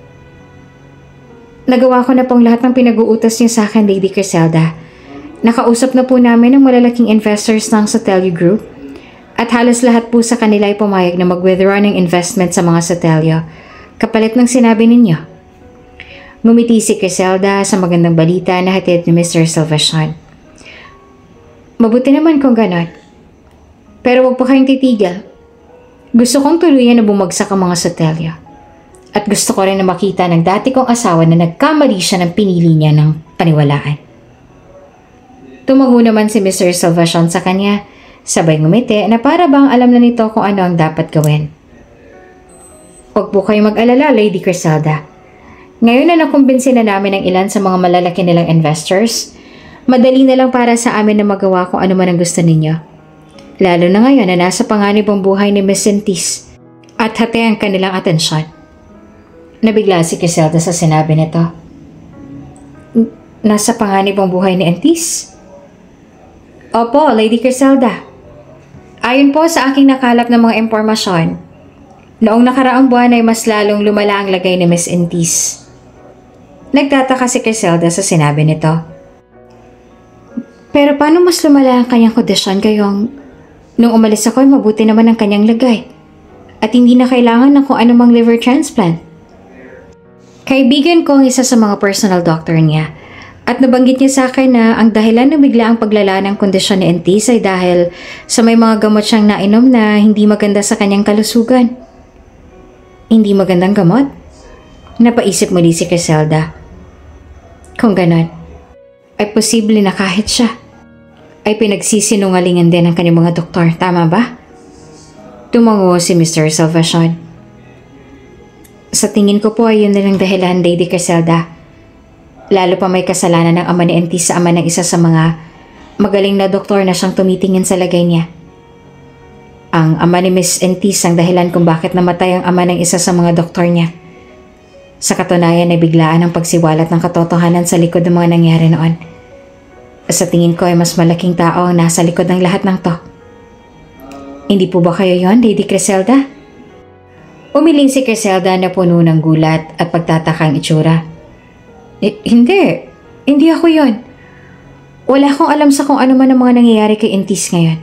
Nagawa ko na pong lahat ng pinag-uutos niyo sa akin, Lady Criselda. Nakausap na po namin ang malalaking investors ng Sotelio Group at halos lahat po sa kanila ay pumayag na mag-withdraw ng investment sa mga Sotelio kapalit ng sinabi ninyo. Ngumiti si Criselda sa magandang balita na hatid ni Mister Salvacion. Mabuti naman kung ganon. Pero huwag po kayong titigil. Gusto kong tuluyan na bumagsak ang mga Sotelio. At gusto ko rin na makita ng dati kong asawa na nagkamali siya ng pinili niya ng paniwalaan. Tumago naman si Mister Salvacion sa kanya, sabay ngumiti na para bang alam na nito kung ano ang dapat gawin. Huwag po kayong mag-alala, Lady Criselda. Ngayon na nakumbinsi na namin ang ilan sa mga malalaki nilang investors, madali na lang para sa amin na magawa kung ano man ang gusto ninyo. Lalo na ngayon na nasa panganib ang buhay ni Miss Entis at hati ang kanilang atensyon. Nabigla si Criselda sa sinabi nito. Nasa panganib ang buhay ni Entis? Opo, Lady Criselda. Ayon po sa aking nakalap ng mga impormasyon, noong nakaraang buwan ay mas lalong lumala ang lagay ni Miss Entis. Nagtataka si Criselda sa sinabi nito. Pero paano mas lumala ang kanyang kondisyon gayong nung umalis ako ay mabuti naman ang kanyang lagay at hindi na kailangan ng kung anumang liver transplant? Kaibigan ko ang isa sa mga personal doctor niya at nabanggit niya sa akin na ang dahilan ng biglaang paglala ng kondisyon ni Entis ay dahil sa may mga gamot siyang nainom na hindi maganda sa kanyang kalusugan. Hindi magandang gamot? Napaisip muli si Criselda. Kung ganon, ay posible na kahit siya ay pinagsisinungalingan din ng kanyang mga doktor, tama ba? Tumango si Mister Salvacion. Sa tingin ko po ay yun na lang dahilan, Lady Criselda. Lalo pa may kasalanan ng ama ni Entis sa ama ng isa sa mga magaling na doktor na siyang tumitingin sa lagay niya. Ang ama ni Miss Entis ang dahilan kung bakit namatay ang ama ng isa sa mga doktor niya. Sa katunayan ay biglaan ang pagsiwalat ng katotohanan sa likod ng mga nangyari noon. Sa tingin ko ay mas malaking tao ang nasa likod ng lahat ng to. Hindi po ba kayo yon, Lady Criselda? Umiling si Criselda na puno ng gulat at pagtatakang itsura. Eh, hindi. Hindi ako yon. Wala akong alam sa kung ano man ang mga nangyayari kay Entis ngayon.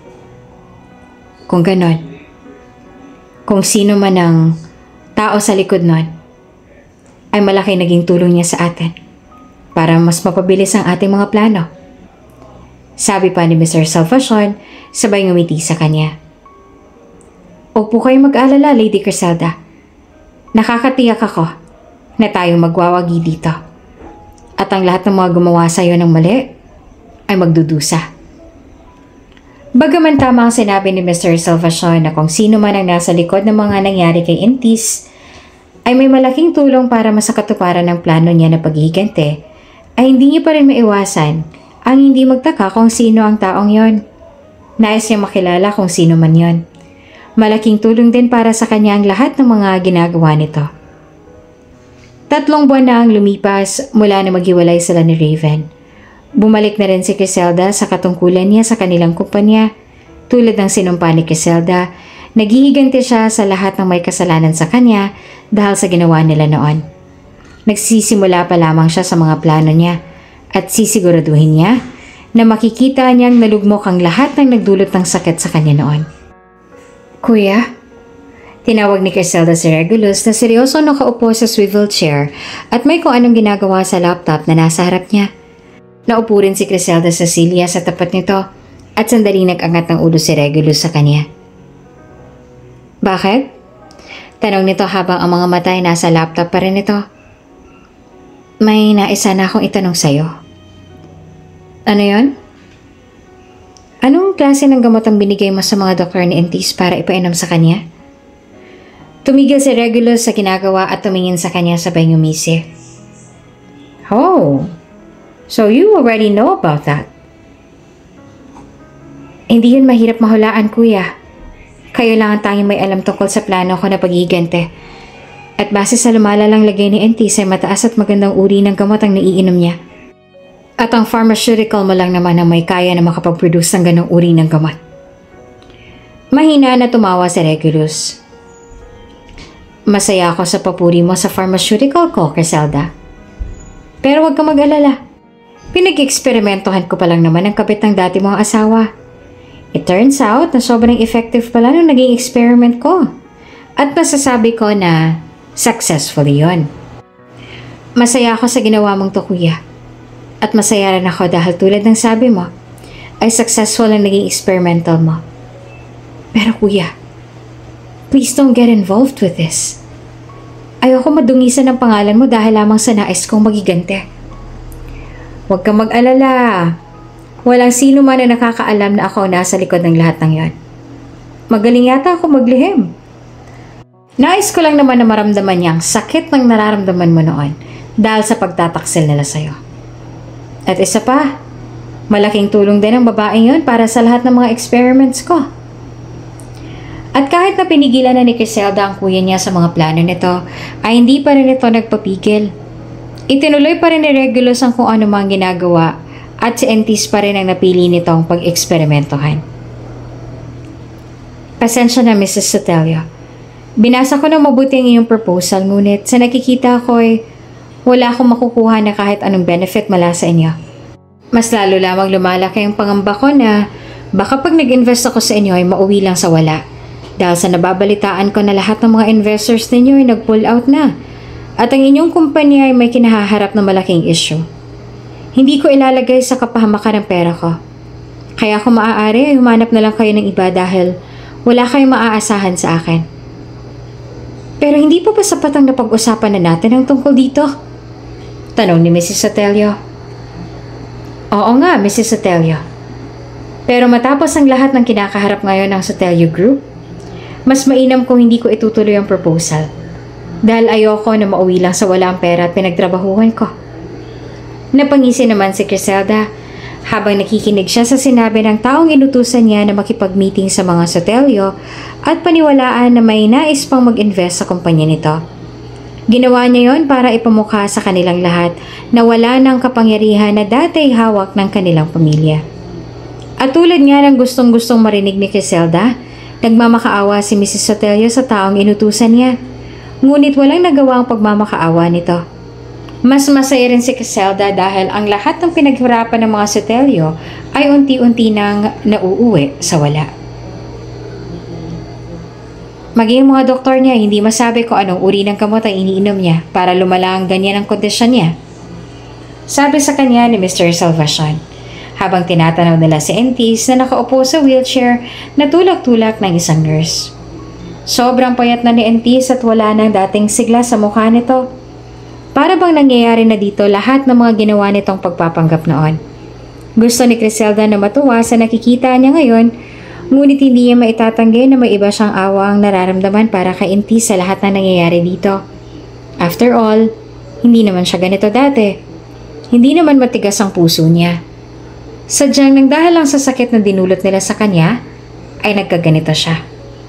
Kung ganon, kung sino man ang tao sa likod nun, ay malaki naging tulong niya sa atin para mas mapabilis ang ating mga plano. Sabi pa ni Mister Salvacion, sabay ngumiti sa kanya. Huwag po kayong mag-alala, Lady Criselda. Nakakatiyak ako na tayong magwawagi dito. At ang lahat ng mga gumawa sa iyo ng mali ay magdudusa. Bagaman tama ang sinabi ni Mister Salvacion na kung sino man ang nasa likod ng mga nangyari kay Entis ay may malaking tulong para masakatuparan ng plano niya na paghihigante, ay hindi niya pa rin maiwasan ang hindi magtaka kung sino ang taong yon. Nais niya makilala kung sino man yon. Malaking tulong din para sa kanya ang lahat ng mga ginagawa nito. Tatlong buwan na ang lumipas mula na maghiwalay sila ni Raven. Bumalik na rin si Criselda sa katungkulan niya sa kanilang kumpanya. Tulad ng sinumpa ni Criselda, naghihigante siya sa lahat ng may kasalanan sa kanya dahil sa ginawa nila noon. Nagsisimula pa lamang siya sa mga plano niya at sisiguraduhin niya na makikita niyang nalugmok ang lahat ng nagdulot ng sakit sa kanya noon. Kuya, tinawag ni Criselda si Regulus na seryoso nakaupo sa swivel chair at may kung anong ginagawa sa laptop na nasa harap niya. Naupo rin si Criselda sa silya sa tapat nito at sandali nag-angat ng ulo si Regulus sa kanya. Bakit? Tanong nito habang ang mga mata ay nasa laptop pa rin ito. May naisa na akong itanong sa'yo. Ano yon? Anong klase ng gamot ang binigay mo sa mga doktor ni Entis para ipainom sa kanya? Tumigil si Regulus sa ginagawa at tumingin sa kanya sabay ngumisi. Oh, so you already know about that. Hindi yun mahirap mahulaan, kuya. Kayo lang ang tanging may alam tungkol sa plano ko na paghihigante. At base sa lumalalang lagay ni Entis ay mataas at magandang uri ng gamot ang naiinom niya. At ang pharmaceutical mo lang naman ang may kaya na makapag-produce ng ganong uri ng gamot. Mahina na tumawa si Regulus. Masaya ako sa papuri mo sa pharmaceutical ko, Criselda. Pero huwag kang mag-alala. Pinag-eksperimentohan ko pa lang naman ang kabit ng dati mong asawa. It turns out na sobrang effective pala nung naging experiment ko. At masasabi ko na successfully yon. Masaya ako sa ginawa mong to, kuya. At masaya rin ako dahil tulad ng sabi mo, ay successful ang naging experimental mo. Pero kuya, please don't get involved with this. Ayoko madungisan ng pangalan mo dahil lamang sa nais kong magigante. Huwag kang mag-alala. Walang sino man na nakakaalam na ako nasa likod ng lahat ng yan. Magaling yata ako maglihim. Nais ko lang naman na maramdaman niya ang sakit ng nararamdaman mo noon dahil sa pagtataksil nila sa'yo. At isa pa, Malaking tulong din ang babaeng yun para sa lahat ng mga experiments ko. At kahit na pinigilan na ni Criselda ang kuya niya sa mga plano nito, ay hindi pa rin ito nagpapigil. Itinuloy pa rin ni Regulus ang kung ano mang ginagawa at si Entis pa rin ang napili nitong pag-eksperimentohan. Pasensya na, Missus Sotelo. Binasa ko na mabuti ang iyong proposal, ngunit sa nakikita ko ay wala akong makukuha na kahit anong benefit mula sa inyo. Mas lalo lamang lumalaki ang pangamba ko na baka pag nag-invest ako sa inyo ay mauwi lang sa wala. Dahil sa nababalitaan ko na lahat ng mga investors ninyo ay nag-pull out na at ang inyong kumpanya ay may kinahaharap na malaking issue. Hindi ko ilalagay sa kapahamakan ng pera ko. Kaya kung maaari ay humanap na lang kayo ng iba dahil wala kayong maaasahan sa akin. Pero hindi pa ba sapat ang napag-usapan na natin ang tungkol dito? Tanong ni Missus Sotelo. Oo nga, Missus Sotelo. Pero matapos ang lahat ng kinakaharap ngayon ng Sotelo Group, mas mainam kung hindi ko itutuloy ang proposal. Dahil ayoko na mauwi lang sa wala ang pera at pinagtrabahuhan ko. Napangisi naman si Criselda habang nakikinig siya sa sinabi ng taong inutusan niya na makipag-meeting sa mga Sotelo at paniwalaan na may nais pang mag-invest sa kumpanya nito. Ginawa niya yon para ipamukha sa kanilang lahat na wala ng kapangyarihan na dati hawak ng kanilang pamilya. At tulad nga ng gustong-gustong marinig ni Criselda, nagmamakaawa si Missus Sotelo sa taong inutusan niya. Ngunit walang nagawa ang pagmamakaawa nito. Mas masaya rin si Criselda dahil ang lahat ng pinaghirapan ng mga Sotelo ay unti-unti nang nauuwi sa wala. Maging mga doktor niya hindi masabi kung anong uri ng gamot ang iniinom niya para lumala ang ganyan ang kondisyon niya. Sabi sa kanya ni Mister Salvacion habang tinatanaw nila si Entis na nakaupo sa wheelchair na tulak-tulak ng isang nurse. Sobrang payat na ni Entis at wala nang dating sigla sa mukha nito. Para bang nangyayari na dito lahat ng mga ginawa nitong pagpapanggap noon. Gusto ni Criselda na matuwa sa nakikita niya ngayon, ngunit hindi niya maitatanggi na may iba siyang awang nararamdaman para kay Entis sa lahat na nangyayari dito. After all, hindi naman siya ganito dati. Hindi naman matigas ang puso niya. Sadyang nang dahil lang sa sakit na dinulot nila sa kanya, ay nagkaganito siya.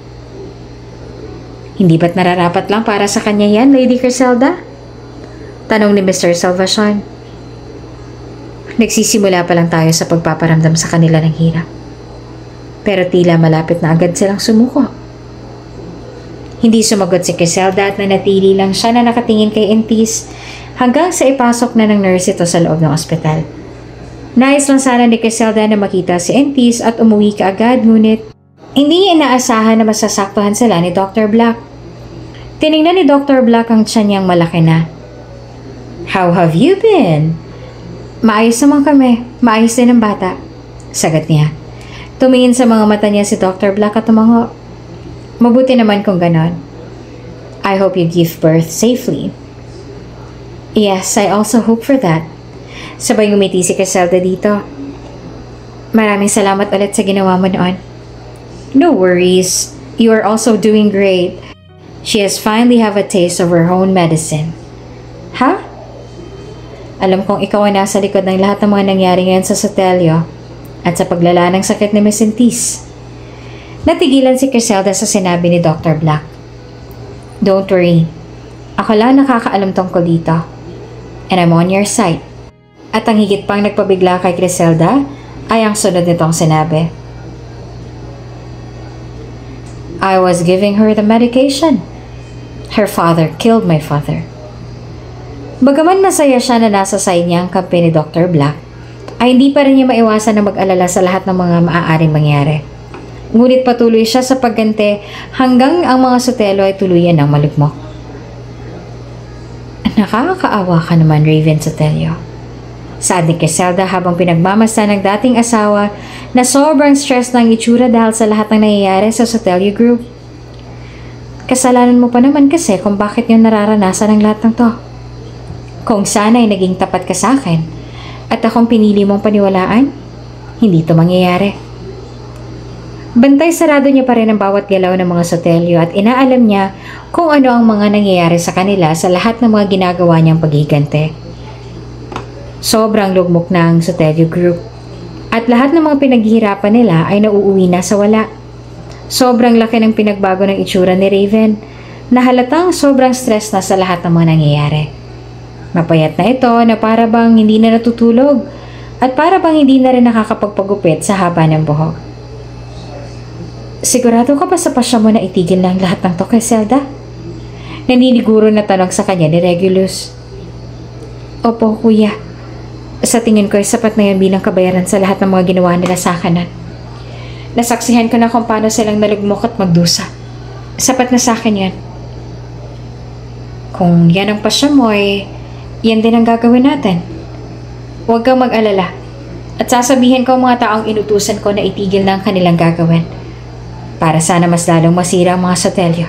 Hindi ba't nararapat lang para sa kanya yan, Lady Criselda? Tanong ni Mister Salvacion. Nagsisimula pa lang tayo sa pagpaparamdam sa kanila ng hirap. Pero tila malapit na agad silang sumuko. Hindi sumagot si Criselda at nanatili lang siya na nakatingin kay Entis hanggang sa ipasok na ng nurse ito sa loob ng ospital. Nais lang sana ni Criselda na makita si Entis at umuwi kaagad, ngunit hindi niya inaasahan na masasaktuhan sila ni Doctor Black. Tiningnan ni Doctor Black ang tiyan niyang malaki na. How have you been? Maayos naman kami. Maayos din ang bata. Sagot niya. Tumingin sa mga mata niya si Doctor Black at tumango. Mabuti naman kung ganon. I hope you give birth safely. Yes, I also hope for that. Sabay ngumiti si Criselda dito. Maraming salamat ulit sa ginawa mo noon. No worries. You are also doing great. She has finally have a taste of her own medicine. Ha? Alam kong ikaw ang nasa likod ng lahat ng mga nangyari ngayon sa Sotelo at sa paglala ng sakit ni Miss Entis. Natigilan si Criselda sa sinabi ni Doctor Black. Don't worry. Ako lang nakakaalam tungkol dito. And I'm on your side. At ang higit pang nagpabigla kay Criselda ay ang sunod nitong sinabi. I was giving her the medication. Her father killed my father. Bagaman masaya siya na nasa side niya ang kampe ni Doctor Black, ay hindi pa rin niya maiwasan na mag-alala sa lahat ng mga maaaring mangyari. Ngunit patuloy siya sa paggante hanggang ang mga Sotelo ay tuluyan ng malugmok. Nakakaawa ka naman, Raven Sotelo. Saad ni Criselda habang pinagmamasta ng dating asawa na sobrang stress ng itsura dahil sa lahat ng nangyayari sa Sotelo Group. Kasalanan mo pa naman kasi kung bakit niyo nararanasan ang lahat ng to. Kung sana'y naging tapat ka sa akin at akong pinili mong paniwalaan, hindi to mangyayari. Bantay sarado niya pa rin ang bawat galaw ng mga Sotelo at inaalam niya kung ano ang mga nangyayari sa kanila sa lahat ng mga ginagawa niyang paghigante. Sobrang lugmok na ang Sotelo Group. At lahat ng mga pinaghihirapan nila ay nauuwi na sa wala. Sobrang laki ng pinagbago ng itsura ni Raven na halatang sobrang stress na sa lahat ng mga nangyayari. Mapayat na ito na para bang hindi na natutulog at para bang hindi na rin nakakapagpagupit sa haba ng buhok. Sigurado ka ba sa pasya mo na itigil lang lahat ng to, Criselda? Naniniguro na tanong sa kanya ni Regulus. Opo, kuya. Sa tingin ko ay sapat na yan bilang kabayaran sa lahat ng mga ginawa nila sa kanan. Nasaksihan ko na kung paano silang nalugmok at magdusa. Sapat na sa akin yan. Kung yan ang pasya mo ay yan din ang gagawin natin. Huwag kang mag-alala. At sasabihin ko ang mga taong inutusan ko na itigil na ang kanilang gagawin. Para sana mas lalong masira ang mga sotelyo.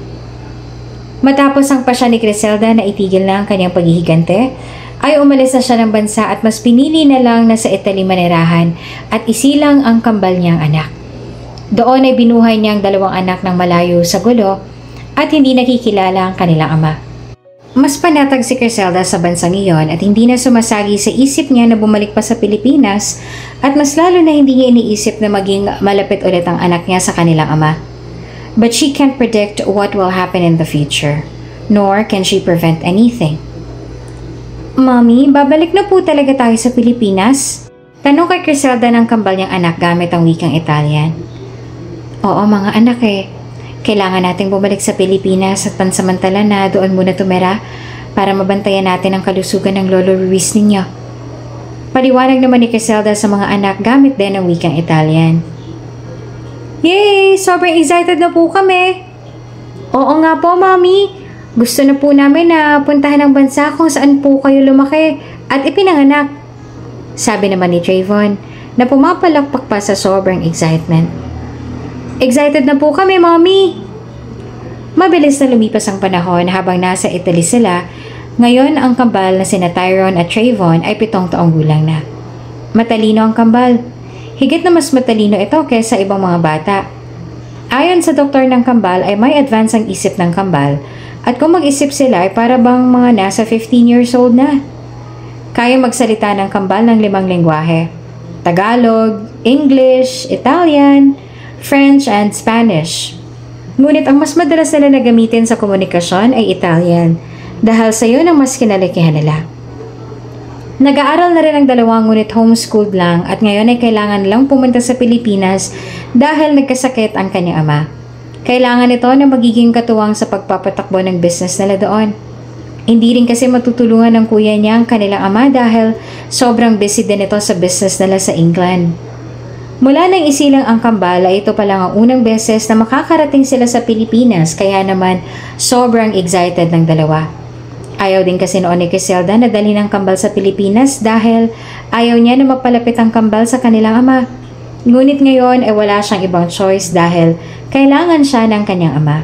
Matapos ang pasya ni Criselda na itigil na ang kanyang paghihigante, ay umalis na siya ng bansa at mas pinili na lang na sa Italy manirahan at isilang ang kambal niyang anak. Doon ay binuhay niya ang dalawang anak ng malayo sa gulo at hindi nakikilala ang kanilang ama. Mas panatag si Criselda sa bansang iyon at hindi na sumasagi sa isip niya na bumalik pa sa Pilipinas at mas lalo na hindi niya iniisip na maging malapit ulit ang anak niya sa kanilang ama. But she can't predict what will happen in the future, nor can she prevent anything. Mommy, babalik na po talaga tayo sa Pilipinas? Tanong kay Criselda ng kambal niyang anak gamit ang wikang Italian. Oo mga anak eh. Kailangan nating bumalik sa Pilipinas at pansamantala na doon muna tumira para mabantayan natin ang kalusugan ng Lolo Ruiz ninyo. Paliwanag naman ni Criselda sa mga anak gamit din ang wikang Italian. Yay! Sobrang excited na po kami! Oo nga po, Mommy. Gusto na po namin na puntahan ang bansa kung saan po kayo lumaki at ipinanganak. Sabi naman ni Trayvon na pumapalakpak pa sa sobrang excitement. Excited na po kami, Mommy! Mabilis na lumipas ang panahon habang nasa Italy sila. Ngayon ang kambal na sina Tyrone at Trayvon ay pitong taong gulang na. Matalino ang kambal. Higit na mas matalino ito kaysa ibang mga bata. Ayon sa doktor ng kambal ay may advance ang isip ng kambal. At kung mag-isip sila ay para bang mga nasa fifteen years old na. Kaya magsalita ng kambal ng limang lengguwahe. Tagalog, English, Italian, French, and Spanish. Ngunit ang mas madalas nila na gamitin sa komunikasyon ay Italian dahil sa yun ang mas kinalikihan nila. Nag-aaral na rin ang dalawa ngunit homeschooled lang at ngayon ay kailangan nilang pumunta sa Pilipinas dahil nagkasakit ang kanyang ama. Kailangan ito na magiging katuwang sa pagpapatakbo ng business nila doon. Hindi rin kasi matutulungan ng kuya niya ang kanilang ama dahil sobrang busy din ito sa business nila sa England. Mula nang isilang ang kambal ay ito pa lang ang unang beses na makakarating sila sa Pilipinas kaya naman sobrang excited ng dalawa. Ayaw din kasi noon ni Criselda na dalhin ang kambal sa Pilipinas dahil ayaw niya na mapalapit ang kambal sa kanilang ama. Ngunit ngayon ay wala siyang ibang choice dahil kailangan siya ng kanyang ama.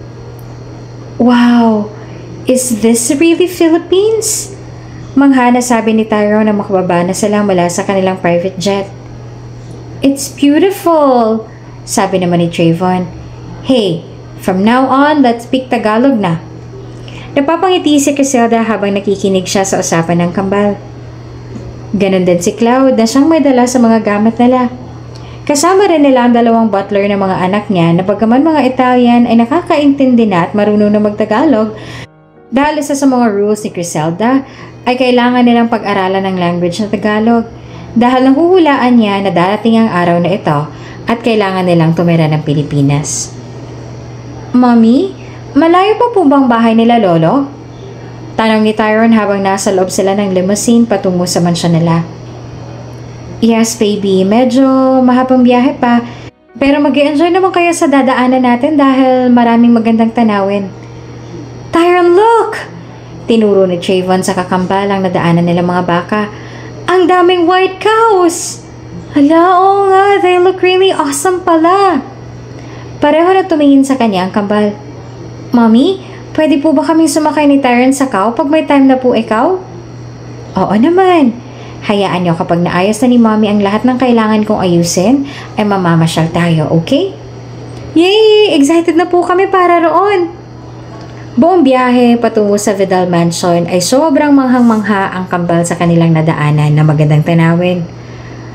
Wow! Is this really Philippines? Manghana sabi ni Tyrone na makababa na sila mula sa kanilang private jet. It's beautiful! Sabi naman ni Trayvon. Hey, from now on, let's speak Tagalog na. Napapangiti si Criselda habang nakikinig siya sa usapan ng kambal. Ganon din si Cloud na siyang may dala sa mga gamit nila. Kasama rin nila ang dalawang butler ng mga anak niya na bagaman mga Italian ay nakakaintindi na at marunong na magtagalog dahil isa sa mga rules ni Criselda ay kailangan nilang pag-aralan ng language na Tagalog dahil nahuhulaan niya na darating ang araw na ito at kailangan nilang tumira ng Pilipinas. Mommy, malayo pa po bang bahay nila Lolo? Tanong ni Tyrone habang nasa loob sila ng limousine patungo sa mansyon nila. Yes, baby. Medyo mahabang biyahe pa. Pero mag-i-enjoy naman kayo sa dadaanan natin dahil maraming magandang tanawin. Tyrone, look! Tinuro ni Trayvon sa kakambalang nadaanan nila mga baka. Ang daming white cows! Hala, oo nga. They look really awesome pala. Pareho na tumingin sa kanya ang kambal. Mommy, pwede po ba kaming sumakay ni Tyrone sa cow pag may time na po ikaw? Oo naman. Hayaan niyo kapag naayos na ni Mommy ang lahat ng kailangan kong ayusin, ay mamamasyal tayo, okay? Yay! Excited na po kami para roon! Buong biyahe patungo sa Vidal Mansion ay sobrang manghang-mangha ang kambal sa kanilang nadaanan na magandang tanawin.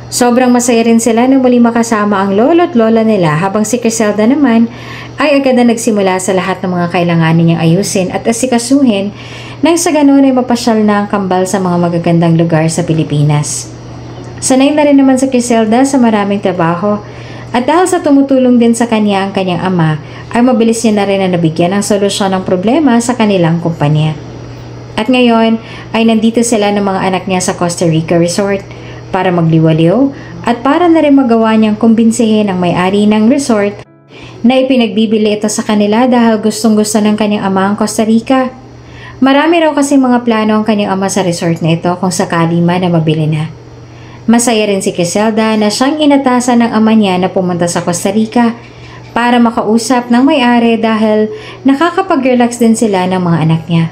Sobrang masaya rin sila na muli makasama ang lolo at lola nila habang si Criselda naman ay agad na nagsimula sa lahat ng mga kailanganin niyang ayusin at asikasuhin nang sa ganon ay mapasyal na ang kambal sa mga magagandang lugar sa Pilipinas. Sanay na rin naman si Criselda sa maraming trabaho at dahil sa tumutulong din sa kanya ang kanyang ama ay mabilis niya na rin na nabigyan ng solusyon ng problema sa kanilang kumpanya. At ngayon ay nandito sila ng mga anak niya sa Costa Rica Resort para magliwaliw at para na rin magawa niyang kumbinsihin ang may-ari ng resort na ipinagbibili ito sa kanila dahil gustong-gusto ng kanyang ama ang Costa Rica. Marami raw kasi mga plano ang kanyang ama sa resort na ito kung sakali man na mabili na. Masaya rin si Criselda na siyang inatasan ng ama niya na pumunta sa Costa Rica para makausap ng may-ari dahil nakakapag-relax din sila ng mga anak niya.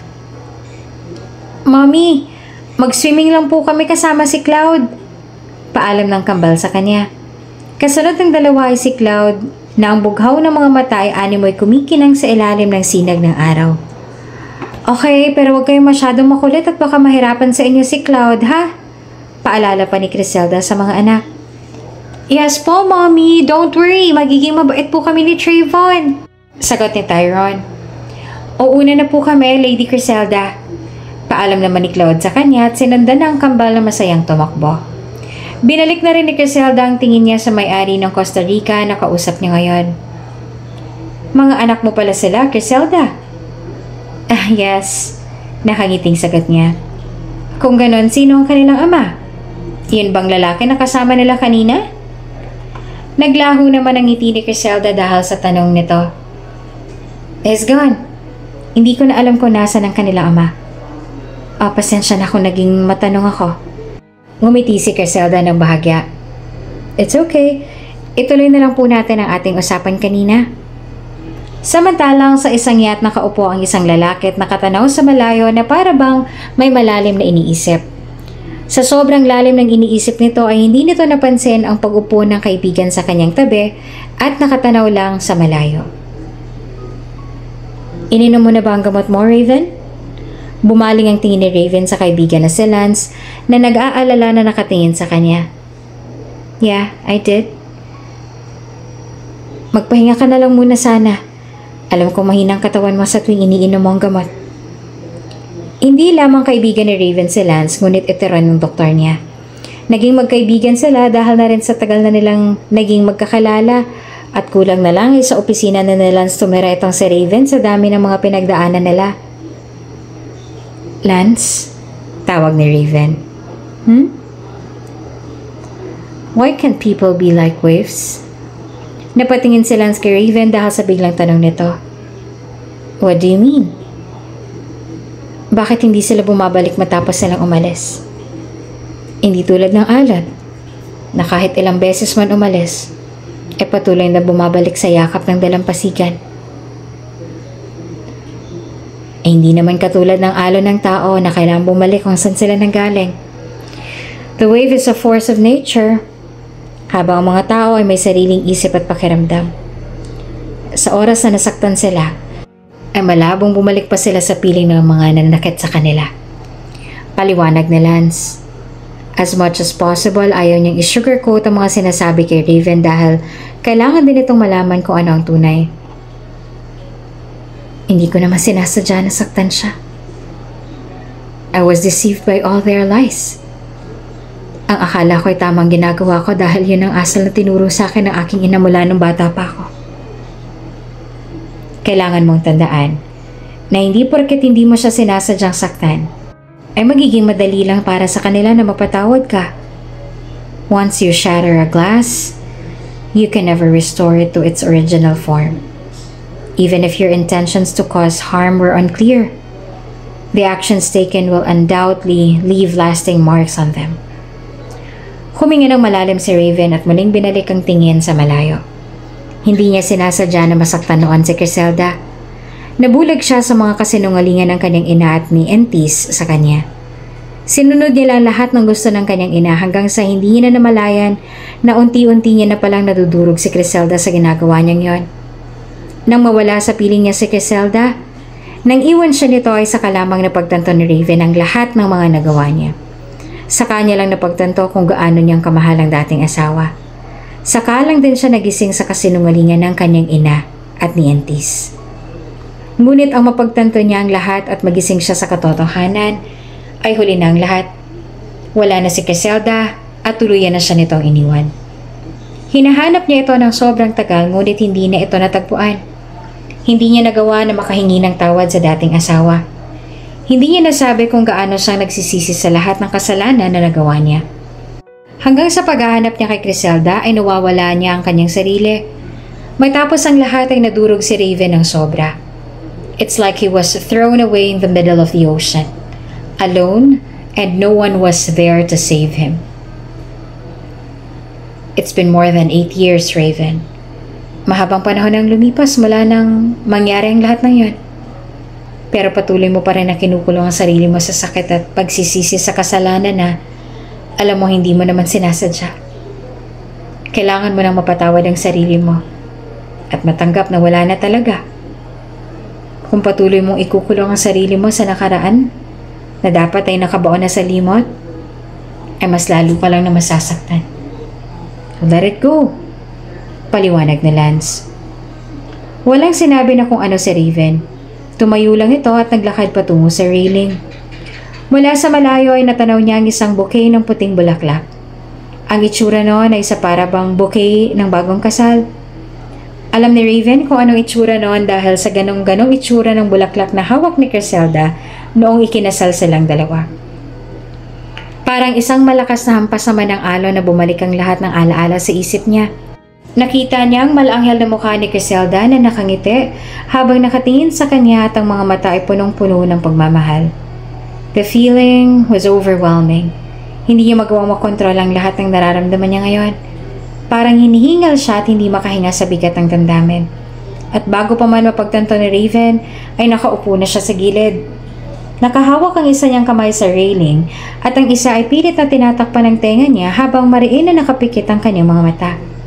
Mommy, mag-swimming lang po kami kasama si Cloud. Paalam ng kambal sa kanya. Kasunod ng dalawa ay si Cloud na ang bughaw ng mga mata ay animoy kumikinang sa ilalim ng sinag ng araw. Okay, pero huwag kayong masyadong makulit at baka mahirapan sa inyo si Cloud, ha? Paalala pa ni Criselda sa mga anak. Yes po, Mommy. Don't worry. Magiging mabait po kami ni Trayvon. Sagot ni Tyrone. O una na po kami, Lady Criselda. Paalam naman ni Cloud sa kanya at sinundan na ang kambal na masayang tumakbo. Binalik na rin ni Criselda ang tingin niya sa may-ari ng Costa Rica na kausap niya ngayon. Mga anak mo pala sila, Criselda? Ah, yes. Nakangiting sagot niya. Kung ganon, sino ang kanilang ama? Yun bang lalaki na kasama nila kanina? Naglaho naman ang ngiti ni Criselda dahil sa tanong nito. Is gone. Hindi ko na alam kung nasa ng kanilang ama. Ah, pasensya na kung naging matanong ako. Ngumiti si Criselda ng bahagya. It's okay. Ituloy na lang po natin ang ating usapan kanina. Samantalang sa isang yacht nakaupo ang isang lalaki at nakatanaw sa malayo na para bang may malalim na iniisip. Sa sobrang lalim ng iniisip nito ay hindi nito napansin ang pag-upo ng kaibigan sa kanyang tabi at nakatanaw lang sa malayo. Ininom mo na ba ang gamot mo, Raven? Bumaling ang tingin ni Raven sa kaibigan na si Lance na nag-aalala na nakatingin sa kanya. Yeah, I did. Magpahinga ka na lang muna sana. Alam ko mahinang katawan mo sa tuwing iniinom mo ang gamot. Hindi lamang kaibigan ni Raven si Lance ngunit ito rin ng doktor niya. Naging magkaibigan sila dahil na rin sa tagal na nilang naging magkakalala at kulang na lang ay sa opisina na ni Lance tumira itong si Raven sa dami ng mga pinagdaanan nila. Lance? Tawag ni Raven. Hmm? Why can't people be like waves? Napatingin si Lance kay Raven dahil sa biglang tanong nito. What do you mean? Bakit hindi sila bumabalik matapos silang umalis? Hindi tulad ng alon, na kahit ilang beses man umalis, ay patuloy na bumabalik sa yakap ng dalampasigan. Eh, hindi naman katulad ng alon ng tao na kailangang bumalik kung saan sila nanggaling. The wave is a force of nature, habang ang mga tao ay may sariling isip at pakiramdam. Sa oras na nasaktan sila, ay malabong bumalik pa sila sa piling ng mga nanakit sa kanila. Paliwanag ni Lance. As much as possible, ayaw niyang i-sugarcoat ang mga sinasabi kay Raven dahil kailangan din itong malaman kung ano ang tunay. Hindi ko naman sinasadya na saktan siya. I was deceived by all their lies. Ang akala ko ay tamang ginagawa ko dahil yun ang asal na tinuro sa akin ng aking ina mula nung bata pa ako. Kailangan mong tandaan na hindi porket hindi mo siya sinasadyang saktan, ay magiging madali lang para sa kanila na mapatawad ka. Once you shatter a glass, you can never restore it to its original form. Even if your intentions to cause harm were unclear, the actions taken will undoubtedly leave lasting marks on them. Huminga ng malalim si Raven at muling binalik ang tingin sa malayo. Hindi niya sinasadya na masaktan noon si Criselda. Nabulag siya sa mga kasinungalingan ng kanyang ina at ni Entis sa kanya. Sinunod niya lang lahat ng gusto ng kanyang ina hanggang sa hindi niya na namalayan na unti-unti niya na palang nadudurog si Criselda sa ginagawa niyang yon. Nang mawala sa piling niya si Criselda, nang iwan siya nito ay saka lamang napagtanto ni Raven ang lahat ng mga nagawa niya. Sa kanya lang napagtanto kung gaano niyang kamahal ang dating asawa. Saka lang din siya nagising sa kasinungalingan ng kanyang ina at ni Entis. Ngunit ang mapagtanto niya ang lahat at magising siya sa katotohanan ay huli na ang lahat. Wala na si Criselda at tuluyan na siya nitong iniwan. Hinahanap niya ito ng sobrang tagal ngunit hindi na ito natagpuan. Hindi niya nagawa na makahingi ng tawad sa dating asawa. Hindi niya nasabi kung gaano siyang nagsisisi sa lahat ng kasalanan na nagawa niya. Hanggang sa paghahanap niya kay Criselda ay nawawala niya ang kanyang sarili. Matapos ang lahat ay nadurog si Raven ng sobra. It's like he was thrown away in the middle of the ocean, alone, and no one was there to save him. It's been more than eight years, Raven. Mahabang panahon ang lumipas mula nang mangyari ang lahat ng yon. Pero patuloy mo pa rin na kinukulong ang sarili mo sa sakit at pagsisisi sa kasalanan na alam mo hindi mo naman sinasadya. Kailangan mo nang mapatawad ang sarili mo at matanggap na wala na talaga. Kung patuloy mong ikukulong ang sarili mo sa nakaraan na dapat ay nakabaon na sa limot, ay mas lalo ka lang na masasaktan. So let it go. Paliwanag ni Lance. Walang sinabi na kung ano si Raven. Tumayo lang ito at naglakad patungo sa railing. Mula sa malayo ay natanaw niya ang isang bouquet ng puting bulaklak. Ang itsura noon ay sa parabang bouquet ng bagong kasal. Alam ni Raven kung anong itsura noon dahil sa ganong-ganong itsura ng bulaklak na hawak ni Criselda noong ikinasal silang dalawa. Parang isang malakas na hampas naman ng alon na bumalik ang lahat ng alaala sa isip niya. Nakita niya ang malanghel na mukha ni Criselda na nakangiti habang nakatingin sa kanya at ang mga mata ay punong-puno ng pagmamahal. The feeling was overwhelming. Hindi niya magawang makontrol ang lahat ng nararamdaman niya ngayon. Parang hinihingal siya at hindi makahinga sa bigat ng damdamin. At bago pa man mapagtanto ni Raven, ay nakaupo na siya sa gilid. Nakahawak ang isa niyang kamay sa railing at ang isa ay pilit na tinatakpan ng tenga niya habang mariin na nakapikit ang kanyang mga mata.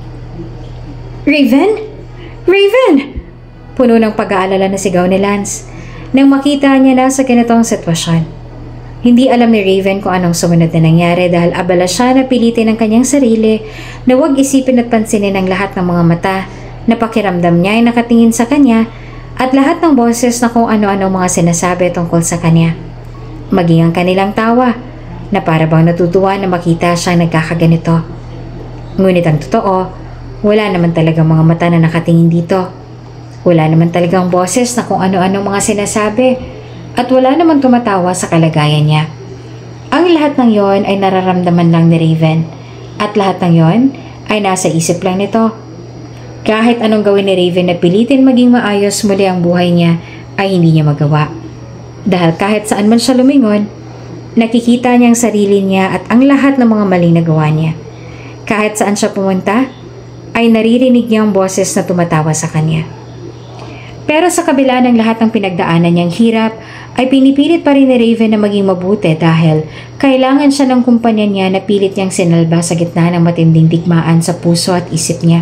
Raven? Raven! Puno ng pag-aalala na sigaw ni Lance nang makita niya na sa ganitong sitwasyon. Hindi alam ni Raven kung anong sumunod na nangyari dahil abala siya na pilitin ang kanyang sarili na huwag isipin at pansinin ang lahat ng mga mata na pakiramdam niya ay nakatingin sa kanya at lahat ng boses na kung ano-ano mga sinasabi tungkol sa kanya. Maging ang kanilang tawa na para bang natutuwa na makita siyang nagkakaganito. Ngunit ang totoo, wala naman talagang mga mata na nakatingin dito. Wala naman talagang boses na kung ano-ano mga sinasabi at wala naman tumatawa sa kalagayan niya. Ang lahat ng yon ay nararamdaman lang ni Raven at lahat ng yon ay nasa isip lang nito. Kahit anong gawin ni Raven na pilitin maging maayos muli ang buhay niya ay hindi niya magawa. Dahil kahit saan man siya lumingon, nakikita niya ang sarili niya at ang lahat ng mga maling nagawa niya. Kahit saan siya pumunta, ay naririnig niya ang boses na tumatawa sa kanya. Pero sa kabila ng lahat ng pinagdaanan niyang hirap, ay pinipilit pa rin ni Raven na maging mabuti dahil kailangan siya ng kumpanya niya na pilit niyang sinalba sa gitna ng matinding digmaan sa puso at isip niya.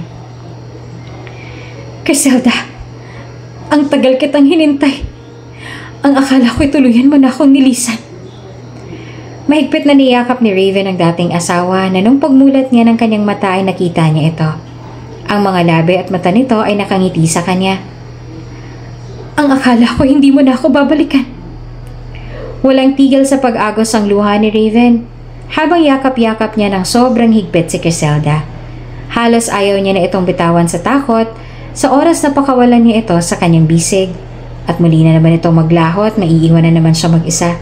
Criselda, ang tagal kitang hinintay. Ang akala ko'y tuluyan mo na akong nilisan. Mahigpit na niyakap ni Raven ang dating asawa na nung pagmulat niya ng kanyang mata ay nakita niya ito. Ang mga labi at mata nito ay nakangiti sa kanya. Ang akala ko hindi mo na ako babalikan. Walang tigil sa pag-agos ang luha ni Raven habang yakap-yakap niya ng sobrang higpit si Criselda. Halos ayaw niya na itong bitawan sa takot sa oras na pakawalan niya ito sa kanyang bisig at muli na naman itong maglaho at maiiwan na naman siya mag-isa.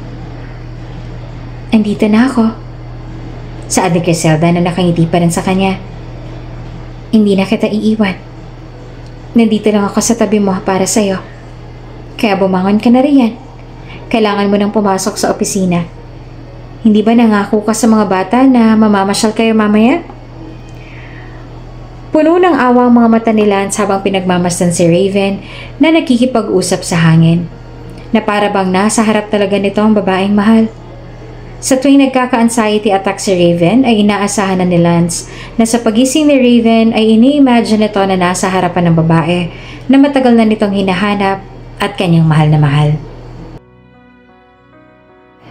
Andito na ako. Saad ni Criselda na nakangiti pa rin sa kanya. Hindi na kita iiwan. Nandito lang ako sa tabi mo para sa'yo. Kaya bumangon ka na riyan. Kailangan mo nang pumasok sa opisina. Hindi ba nangako ka sa mga bata na mamamasyal kayo mamaya? Puno ng awa ang mga mata ni Lance habang pinagmamasdan si Raven na nakikipag-usap sa hangin. Na para bang nasa harap talaga nito ang babaeng mahal. Sa tuwing nagkaka-anxiety attack si Raven ay inaasahan na ni Lance na sa pagising ni Raven ay ini-imagine nito na nasa harapan ng babae na matagal na nitong hinahanap at kanyang mahal na mahal.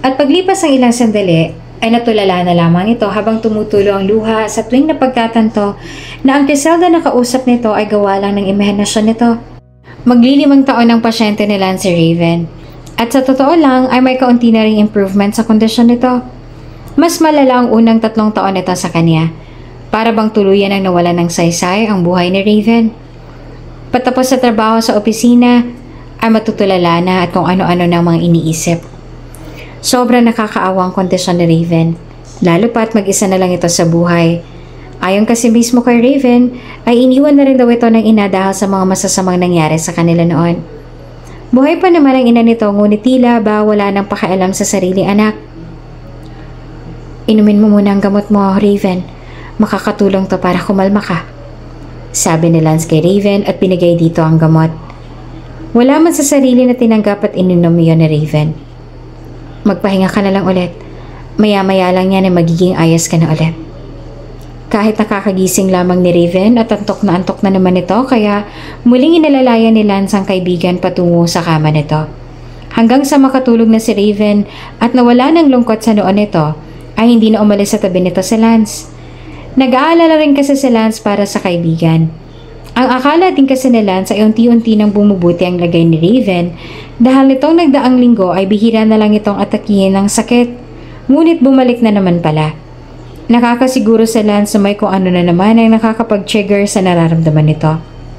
At paglipas ng ilang sandali, ay natulala na lamang ito habang tumutulo ang luha sa tuwing napagtatanto na ang Criselda na kausap nito ay gawa lang ng imahinasyon nito. Maglilimang taon ang pasyente nila si Raven. At sa totoo lang ay may kaunti na ring improvement sa kondisyon nito. Mas malala ang unang tatlong taon nito sa kanya. Para bang tuluyan ang nawalan ng saysay ang buhay ni Raven. Patapos sa trabaho sa opisina, ay matutulala na at kung ano-ano ng mga iniisip. Sobrang nakakaawang kondisyon ni Raven, lalo pat mag-isa na lang ito sa buhay. Ayon kasi mismo kay Raven, ay iniwan na rin daw ito ng ina dahil sa mga masasamang nangyari sa kanila noon. Buhay pa naman ang ina nito, ngunit tila ba wala nang pakialam sa sariling anak. Inumin mo muna ang gamot mo, Raven. Makakatulong to para kumalma ka. Sabi ni Lance kay Raven at binigay dito ang gamot. Wala man sa sarili na tinanggap at ininom yun ni Raven. Magpahinga ka na lang ulit. Maya-maya lang yan ay magiging ayos ka na ulit. Kahit nakakagising lamang ni Raven at antok na antok na naman ito, kaya muling inalalayan ni Lance ang kaibigan patungo sa kama nito. Hanggang sa makatulog na si Raven at nawala ng lungkot sa noon nito, ay hindi na umalis sa tabi nito si Lance. Nag-aalala rin kasi si Lance para sa kaibigan. Ang akala din kasi ni Lance ay unti-unti nang bumubuti ang lagay ni Raven dahil nitong nagdaang linggo ay bihira na lang itong atakihin ng sakit. Ngunit bumalik na naman pala. Nakakasiguro si Lance na may kung ano na naman ang nakakapag-trigger sa nararamdaman nito.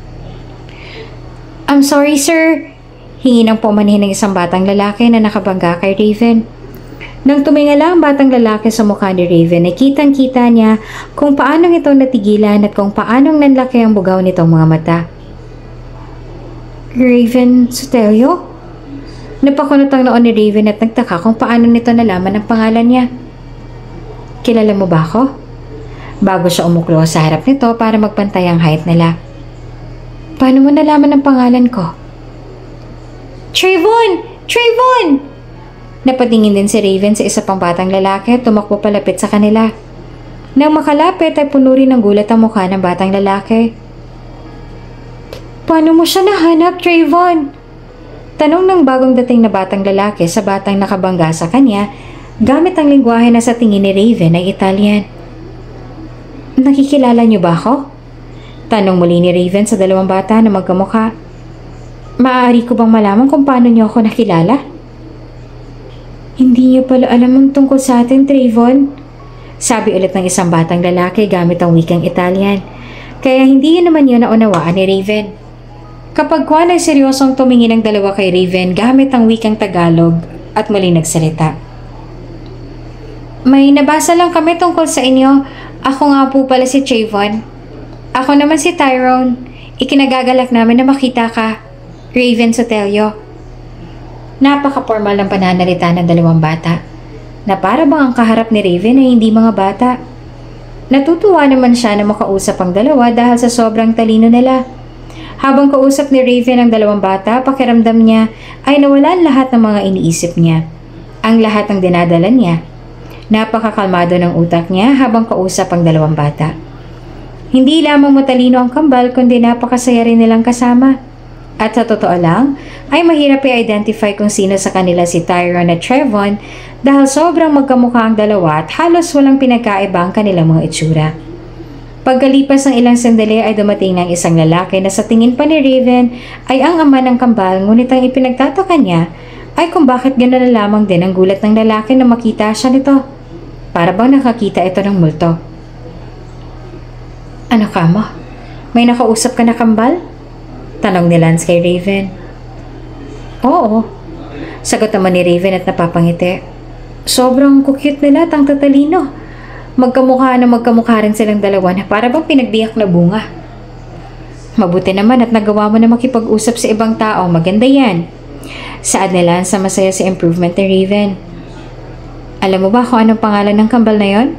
I'm sorry, sir. Hingi ng pumanhin ng isang batang lalaki na nakabangga kay Raven. Nang tumingala ang batang lalaki sa mukha ni Raven, ay kitang-kita niya kung paanong ito natigilan at kung paanong nanlaki ang bugaw nitong mga mata. Raven Sotelio? Napakunot ang noon ni Raven at nagtaka kung paano nito nalaman ang pangalan niya. Kilala mo ba ako? Bago siya umuklo sa harap nito para magpantay ang height nila. Paano mo nalaman ang pangalan ko? Trayvon! Trayvon! Napatingin din si Raven sa isa pang batang lalaki at tumakbo palapit sa kanila. Nang makalapit ay puno rin ng gulat ang mukha ng batang lalaki. Paano mo siya nahanap, Trayvon? Tanong ng bagong dating na batang lalaki sa batang nakabangga sa kanya gamit ang lingwahe na sa tingin ni Raven ay Italian. Nakikilala niyo ba ako? Tanong muli ni Raven sa dalawang bata na magkamukha. Maaari ko bang malaman kung paano niyo ako nakilala? Hindi niyo pala alam ang tungkol sa atin, Trayvon. Sabi ulit ng isang batang lalaki gamit ang wikang Italian. Kaya hindi yun naman yun naunawaan ni Raven. Kapag kuwan ay seryosong tumingin ang dalawa kay Raven gamit ang wikang Tagalog at muling nagsalita. May nabasa lang kami tungkol sa inyo. Ako nga po pala si Trayvon. Ako naman si Tyrone. Ikinagagalak namin na makita ka. Raven Sotelio. Napaka-formal ng pananalita ng dalawang bata. Na para bang ang kaharap ni Raven ay hindi mga bata. Natutuwa naman siya na makausap ang dalawa dahil sa sobrang talino nila. Habang kausap ni Raven ang dalawang bata, pakiramdam niya ay nawalan lahat ng mga iniisip niya. Ang lahat ng dinadala niya. Napakakalmado ng utak niya habang kausap ang dalawang bata. Hindi lamang matalino ang kambal kundi napakasaya rin nilang kasama. At sa totoo lang, ay mahirap i-identify kung sino sa kanila si Tyrone at Trayvon dahil sobrang magkamukha ang dalawa at halos walang pinagkaiba ang kanilang mga itsura. Pagkalipas ng ilang sandali ay dumating ng isang lalaki na sa tingin pa ni Raven ay ang ama ng kambal, ngunit ang ipinagtataka niya ay kung bakit gano'n na lamang din ang gulat ng lalaki na makita siya nito. Para bang nakakita ito ng multo. Ano ka mo? May nakausap ka na kambal? Tanong ni Lance kay Raven. Oo. Sagot naman ni Raven at napapangiti. Sobrang cute nila at ang tatalino. Magkamukha na magkamukha rin silang dalawa na para bang pinagbiyak na bunga. Mabuti naman at nagawa mo na makipag-usap sa ibang tao. Maganda yan. Saad ni Lance na masaya sa improvement ni Raven. Alam mo ba kung anong pangalan ng kambal na yon?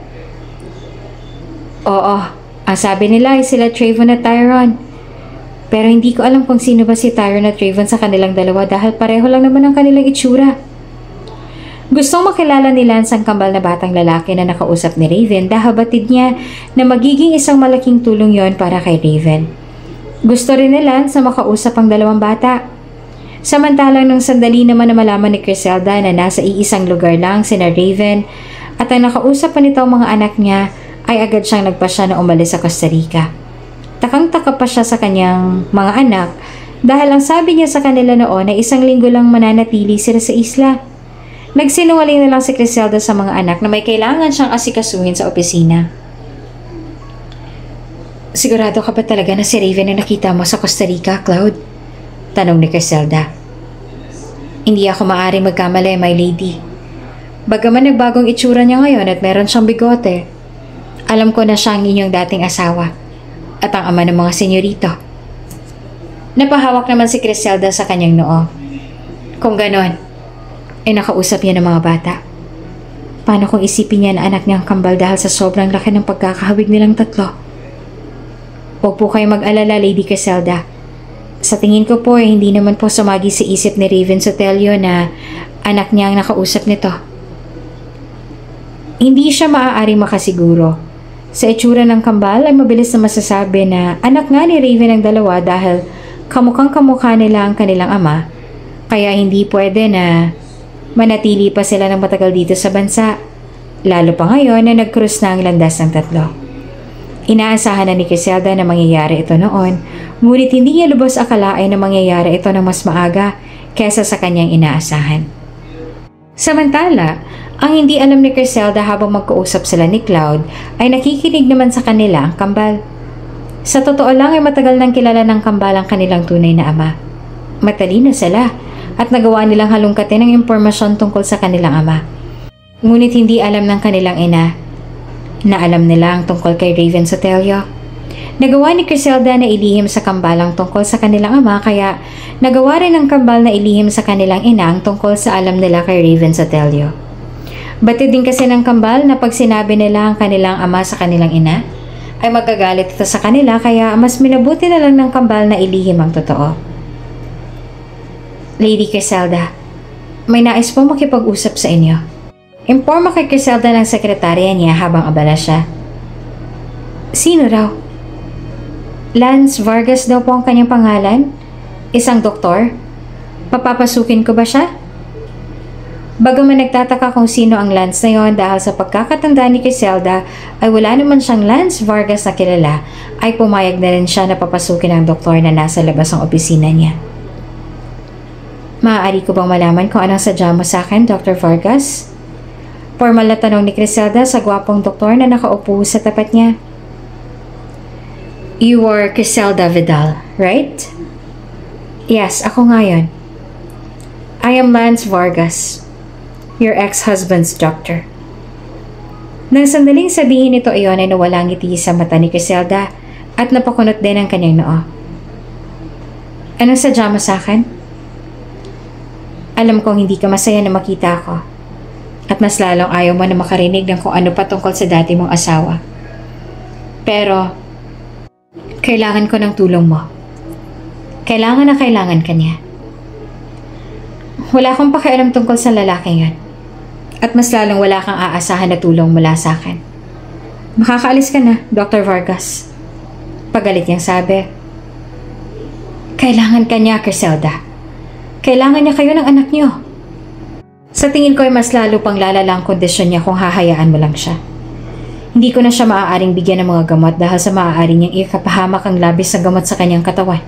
Oo. Ang sabi nila ay sila Trayvon at Tyrone. Pero hindi ko alam kung sino ba si Tyrone at Trayvon sa kanilang dalawa dahil pareho lang naman ang kanilang itsura. Gustong makilala ni Lance ang kambal na batang lalaki na nakausap ni Raven dahil batid niya na magiging isang malaking tulong yon para kay Raven. Gusto rin ni Lance na makausap ang dalawang bata. Samantalang nung sandali naman na malaman ni Criselda na nasa iisang lugar lang sina Raven at ang nakausap pa nito ang mga anak niya, ay agad siyang nagpasya na umalis sa Costa Rica. Takang-taka pa siya sa kanyang mga anak dahil ang sabi niya sa kanila noon ay isang linggo lang mananatili sila sa isla. Nagsinungaling na lang si Criselda sa mga anak na may kailangan siyang asikasuhin sa opisina. Sigurado ka ba talaga na si Raven na nakita mo sa Costa Rica, Cloud? Tanong ni Criselda. Hindi ako maaaring magkamali, my lady. Bagaman nagbagong itsura niya ngayon at meron siyang bigote, alam ko na siya ang inyong dating asawa at ang ama ng mga senyorito. Napahawak naman si Criselda sa kanyang noo. Kung ganon, ay nakausap niya ng mga bata. Paano kung isipin niya na anak niyang kambal dahil sa sobrang laki ng pagkakahawig nilang tatlo? Huwag po kayo mag-alala, Lady Criselda. Sa tingin ko po ay hindi naman po sumagi sa isip ni Raven Sotelio na anak niya ang nakausap nito. Hindi siya maaaring makasiguro. Sa itsura ng kambal ay mabilis na masasabi na anak nga ni Raven ang dalawa dahil kamukhang kamukha nila ang kanilang ama, kaya hindi pwede na manatili pa sila ng matagal dito sa bansa, lalo pa ngayon na nag-cruise na ang landas ng tatlo. Inaasahan na ni Criselda na mangyayari ito noon, ngunit hindi niya lubos akalain na mangyayari ito ng mas maaga kesa sa kanyang inaasahan. Samantala, ang hindi alam ni Criselda habang magkausap sila ni Cloud ay nakikinig naman sa kanila ang kambal. Sa totoo lang ay matagal nang kilala ng kambal ang kanilang tunay na ama. Matalino sila at nagawa nilang halungkatin ang impormasyon tungkol sa kanilang ama. Ngunit hindi alam ng kanilang ina na alam nila ang tungkol kay Raven Sotelio. Nagawa ni Criselda na ilihim sa kambal ang tungkol sa kanilang ama, kaya nagawa rin ng kambal na ilihim sa kanilang ina ang tungkol sa alam nila kay Raven Sotelio. Batid din kasi ng kambal na pag sinabi nila ang kanilang ama sa kanilang ina, ay magagalit ito sa kanila, kaya mas minabuti na lang ng kambal na ilihim ang totoo. Lady Criselda, may nais po makipag-usap sa inyo. Imporma kay Criselda ng sekretarya niya habang abala siya. Sino raw? Lance Vargas daw po ang kanyang pangalan? Isang doktor? Papapasukin ko ba siya? Bagaman nagtataka kung sino ang Lance na yon dahil sa pagkakatanda ni Criselda ay wala naman siyang Lance Vargas na kilala, ay pumayag na rin siya na papasukin ang doktor na nasa labas ng opisina niya. Maaari ko bang malaman kung anong sadya mo sa akin, Doctor Vargas? Formal na tanong ni Criselda sa gwapong doktor na nakaupo sa tapat niya. You are Criselda Vidal, right? Yes, ako nga yun. I am Lance Vargas, your ex-husband's doctor. Nang sandaling sabihin ito iyon ay nawala ang ngiti sa mata ni Criselda at napakunot din ang kanyang noo. Anong sadya mo sa akin? Alam kong hindi ka masaya na makita ako at mas lalong ayaw mo na makarinig ng kung ano pa tungkol sa dati mong asawa. Pero, kailangan ko ng tulong mo. Kailangan na kailangan ka niya. Wala akong pakialam tungkol sa lalaki yan. At mas lalong wala kang aasahan na tulong mula sa akin. Makakaalis ka na, Doctor Vargas. Pagalit niyang sabi. Kailangan ka niya, Criselda. Kailangan niya kayo ng anak niyo. Sa tingin ko ay mas lalo pang lalala ang kondisyon niya kung hahayaan mo lang siya. Hindi ko na siya maaaring bigyan ng mga gamot dahil sa maaaring niyang ikapahamak ang labis na gamot sa kanyang katawan.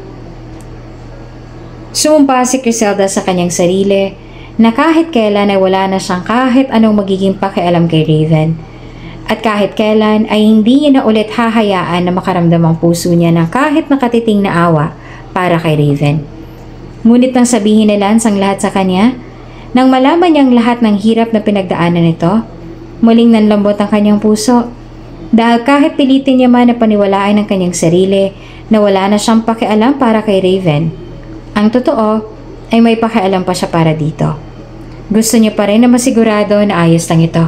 Sumumpa si Criselda sa kanyang sarili na kahit kailan ay wala na siyang kahit anong magiging pakialam kay Raven. At kahit kailan ay hindi niya na ulit hahayaan na makaramdam ang puso niya ng kahit nakatiting na awa para kay Raven. Ngunit nang sabihin ni Lance ang lahat sa kanya, nang malaman niyang lahat ng hirap na pinagdaanan nito, muling nanlambot ang kanyang puso. Dahil kahit pilitin niya man na paniwalaan ang kanyang sarili na wala na siyang pakialam para kay Raven, ang totoo ay may pakialam pa siya para dito. Gusto niya pa rin na masigurado na ayos lang ito.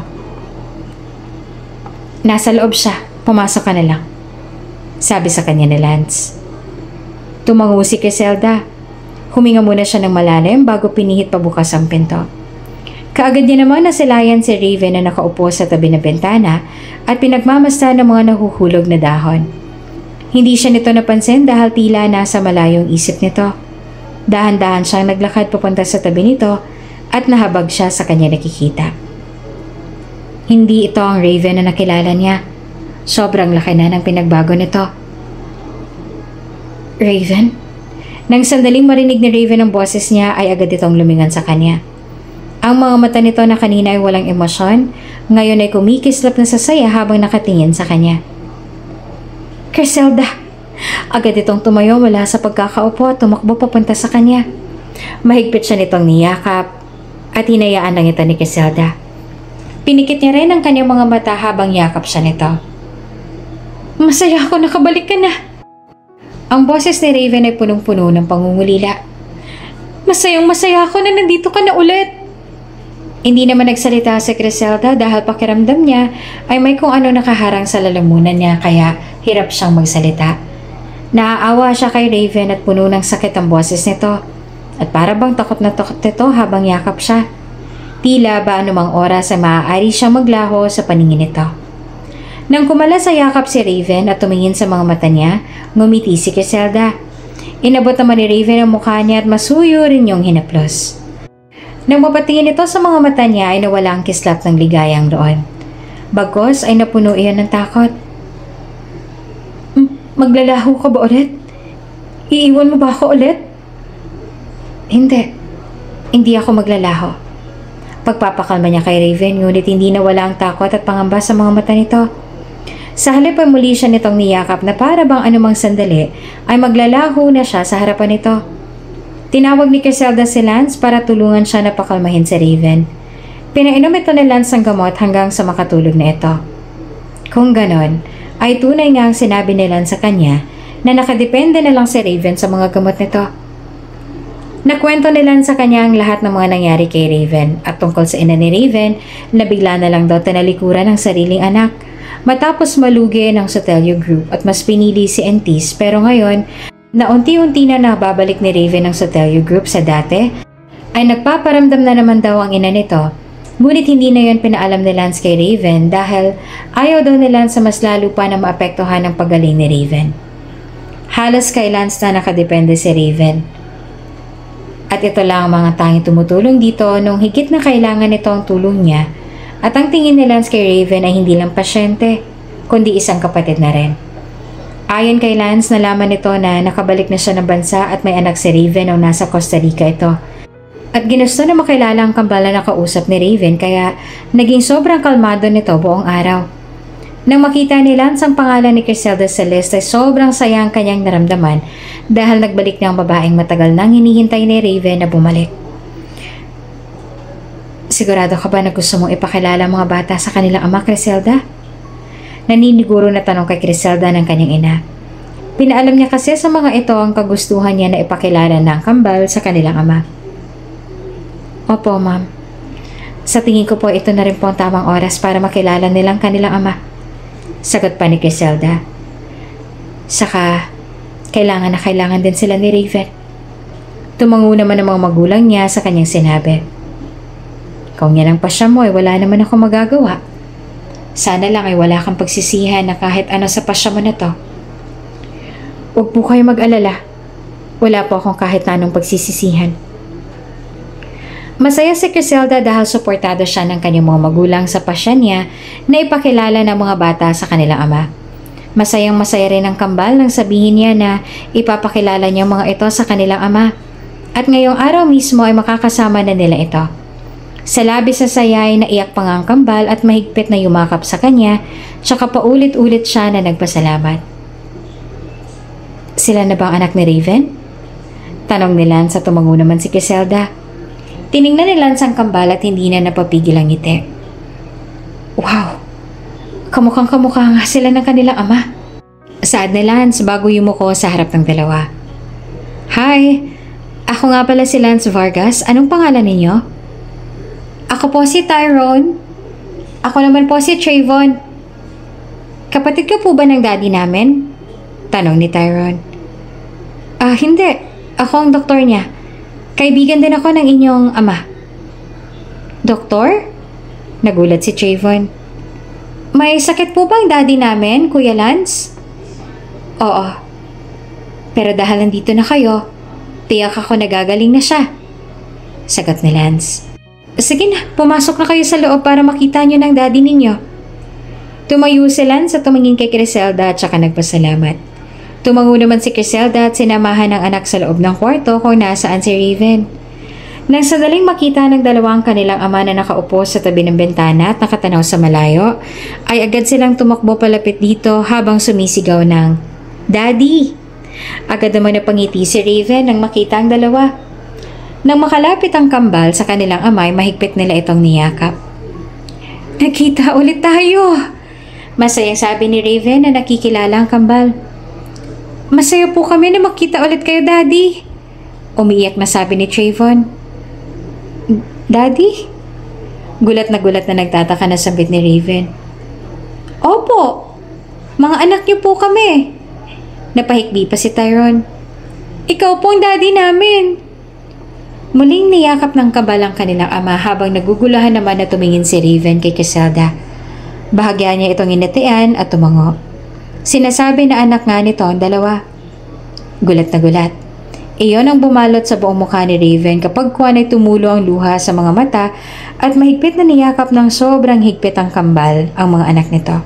Nasa loob siya, pumasok ka na lang, sabi sa kanya ni Lance. Tumango si Criselda. Huminga muna siya ng malalim bago pinihit pabukas ang pinto. Kaagad niya naman nasilayan si Raven na nakaupo sa tabi ng bintana at pinagmamasta ng mga nahuhulog na dahon. Hindi siya nito napansin dahil tila nasa malayong isip nito. Dahan-dahan siyang naglakad papunta sa tabi nito at nahabag siya sa kanya nakikita. Hindi ito ang Raven na nakilala niya. Sobrang laki na ng pinagbago nito. Raven? Nang sandaling marinig ni Raven ang boses niya ay agad itong lumingon sa kanya. Ang mga mata nito na kanina ay walang emosyon, ngayon ay kumikislap na sa saya habang nakatingin sa kanya. Griselda! Agad itong tumayo mula sa pagkakaupo at tumakbo papunta sa kanya. Mahigpit siya nitong niyakap at hinayaan lang ito ni Griselda. Pinikit niya rin ang kanyang mga mata habang yakap siya nito. Masaya ako, nakabalik ka na. Ang boses ni Raven ay punong-puno ng pangungulila. Masayang masaya ako na nandito ka na ulit. Hindi naman nagsalita si Griselda dahil pakiramdam niya ay may kung ano nakaharang sa lalamunan niya kaya hirap siyang magsalita. Naaawa siya kay Raven at puno ng sakit ang boses nito. At para bang takot na takot nito habang yakap siya. Tila ba anumang oras ay maaari siyang maglaho sa paningin nito. Nang kumala sa yakap si Raven at tumingin sa mga mata niya, ngumiti si Griselda. Inabot naman ni Raven ang mukha niya at masuyo rin yung hinaplos. Nang mapatingin ito sa mga mata niya ay nawala ang kislap ng ligayang roon. Bagkos ay napuno iyon ng takot. Maglalaho ka ba ulit? Iiwan mo ba ako ulit? Hindi. Hindi ako maglalaho. Pagpapakalma niya kay Raven ngunit hindi nawala ang takot at pangamba sa mga mata nito. Sa halip ay muli siya nitong niyakap na para bang anumang sandali ay maglalaho na siya sa harapan nito. Tinawag ni Griselda si Lance para tulungan siya na pakalmahin si Raven. Pinainom ito ni Lance ang gamot hanggang sa makatulog na ito. Kung ganon, ay tunay nga ang sinabi ni Lance sa kanya na nakadepende na lang si Raven sa mga gamot nito. Nakwento ni Lance sa kanya ang lahat ng mga nangyari kay Raven at tungkol sa ina ni Raven na bigla na lang daw tinalikuran ng sariling anak. Matapos malugi ng Sotelio Group at mas pinili si Entis pero ngayon na unti-unti na nababalik ni Raven ang Sotelio Group sa dati ay nagpaparamdam na naman daw ang ina nito. Ngunit hindi na yon pinaalam ni Lance kay Raven dahil ayaw daw ni Lance sa mas lalo pa na maapektuhan ang paggaling ni Raven. Halos kay Lance na nakadepende si Raven. At ito lang ang mga tanging tumutulong dito nung higit na kailangan nito ang tulong niya. At ang tingin ni Lance kay Raven ay hindi lang pasyente, kundi isang kapatid na rin. Ayon kay Lance, nalaman nito na nakabalik na siya ng bansa at may anak si Raven nung nasa Costa Rica ito. At ginusto na makilala ang kambal na nakausap ni Raven kaya naging sobrang kalmado nito buong araw. Nang makita ni Lance ang pangalan ni Griselda sa list ay sobrang saya ang kanyang naramdaman dahil nagbalik na ang babaeng matagal nang hinihintay ni Raven na bumalik. Sigurado ka ba na gusto mong ipakilala ang mga bata sa kanilang ama, Griselda? Naniniguro na tanong kay Griselda ng kanyang ina. Pinaalam niya kasi sa mga ito ang kagustuhan niya na ipakilala ng kambal sa kanilang ama. Opo, ma'am. Sa tingin ko po ito na rin po ang tamang oras para makilala nilang kanilang ama. Sagot pa ni Griselda. Saka, kailangan na kailangan din sila ni Raven. Tumango naman ang mga magulang niya sa kanyang sinabi. Kung yan ang pasya mo ay wala naman ako magagawa. Sana lang ay wala kang pagsisihan na kahit ano sa pasya mo na to. Huwag po kayo mag-alala. Wala po akong kahit na anong pagsisisihan. Masaya si Griselda dahil suportado siya ng kanyang mga magulang sa pasya niya na ipakilala ng mga bata sa kanilang ama. Masayang masaya rin ang kambal nang sabihin niya na ipapakilala niya mga ito sa kanilang ama. At ngayong araw mismo ay makakasama na nila ito. Sa labis sa saya ay naiyak pa nga ang kambal at mahigpit na yumakap sa kanya, tsaka paulit-ulit siya na nagpasalamat. Sila na bang anak ni Raven? Tanong ni Lance at tumango naman si Griselda. Tiningnan ni Lance ang kambal at hindi na napapigil ang ngiti. Wow! Kamukhang kamukha nga sila ng kanilang ama. Saad ni Lance bago yumuko sa harap ng dalawa. Hi! Ako nga pala si Lance Vargas. Anong pangalan ninyo? Ako po si Tyrone. Ako naman po si Trayvon. Kapatid ka po ba ng daddy namin? Tanong ni Tyrone. Ah, hindi. Ako ang doktor niya. Kaibigan din ako ng inyong ama. Doktor? Nagulat si Trayvon. May sakit po bang daddy namin, Kuya Lance? Oo. Pero dahil nandito na kayo, Tiyak ako nagagaling na siya. Sagot ni Lance. Sige na, pumasok na kayo sa loob para makita niyo ng daddy ninyo. Tumayo si Lance at tumingin kay Criselda at saka nagpasalamat. Tumango naman si Criselda at sinamahan ng anak sa loob ng kwarto kung nasaan si Raven. Nang sadaling makita ng dalawang kanilang ama na nakaupo sa tabi ng bintana at nakatanaw sa malayo, ay agad silang tumakbo palapit dito habang sumisigaw ng, "Daddy!" Agad naman napangiti si Raven nang makita ang dalawa. Nang makalapit ang kambal sa kanilang amay, mahigpit nila itong niyakap. "Nakita ulit tayo!" Masayang sabi ni Raven na nakikilala ang kambal. "Masaya po kami na makita ulit kayo, Daddy." Umiiyak na sabi ni Trayvon. "Daddy?" Gulat na gulat na nagtataka na sabit ni Raven. "Opo, mga anak niyo po kami." Napahikbi pa si Tyrone. "Ikaw po ang daddy namin." Muling niyakap ng kambal ang kanilang ama habang nagugulahan naman na tumingin si Raven kay Criselda. Bahagya niya itong inatian at tumango. Sinasabi na anak nga nito ang dalawa. Gulat na gulat. Iyon ang bumalot sa buong mukha ni Raven kapag kuwan ay tumulo ang luha sa mga mata at mahigpit na niyakap ng sobrang higpit ang kambal ang mga anak nito.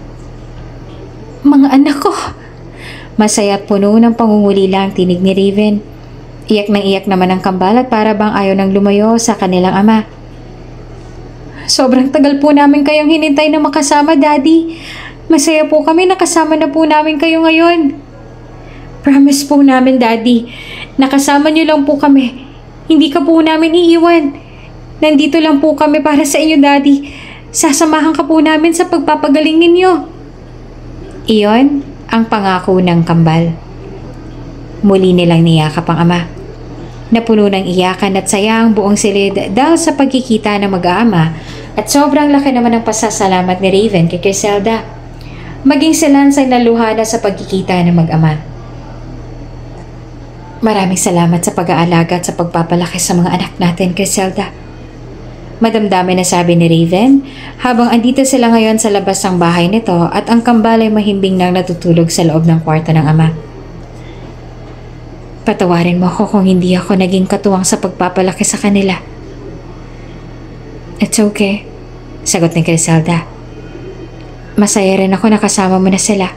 "Mga anak ko!" Masaya at puno ng pangungulila ang tinig ni Raven. Iyak nang iyak naman ang kambal at para bang ayaw nang lumayo sa kanilang ama. "Sobrang tagal po namin kayong hinintay na makasama, Daddy. Masaya po kami nakasama na po namin kayo ngayon." "Promise po namin, Daddy. Nakasama niyo lang po kami. Hindi ka po namin iiwan. Nandito lang po kami para sa inyo, Daddy. Sasamahan ka po namin sa pagpapagaling ninyo." Iyon ang pangako ng kambal. Muli nilang niyakap ang ama. Napuno ng iyakan at saya ang buong silid dahil sa pagkikita ng mag-aama at sobrang laki naman ng pasasalamat ni Raven kay Criselda. Maging si Lance ay naluha na sa pagkikita ng mag-ama. "Maraming salamat sa pag-aalaga at sa pagpapalaki sa mga anak natin, Criselda." Madamdamin na sabi ni Raven habang andito sila ngayon sa labas ng bahay nito at ang kambal ay mahimbing nang natutulog sa loob ng kwarto ng ama. "Patawarin mo ako kung hindi ako naging katuwang sa pagpapalaki sa kanila." "It's okay," sagot ni Criselda. "Masaya rin ako nakasama mo na sila.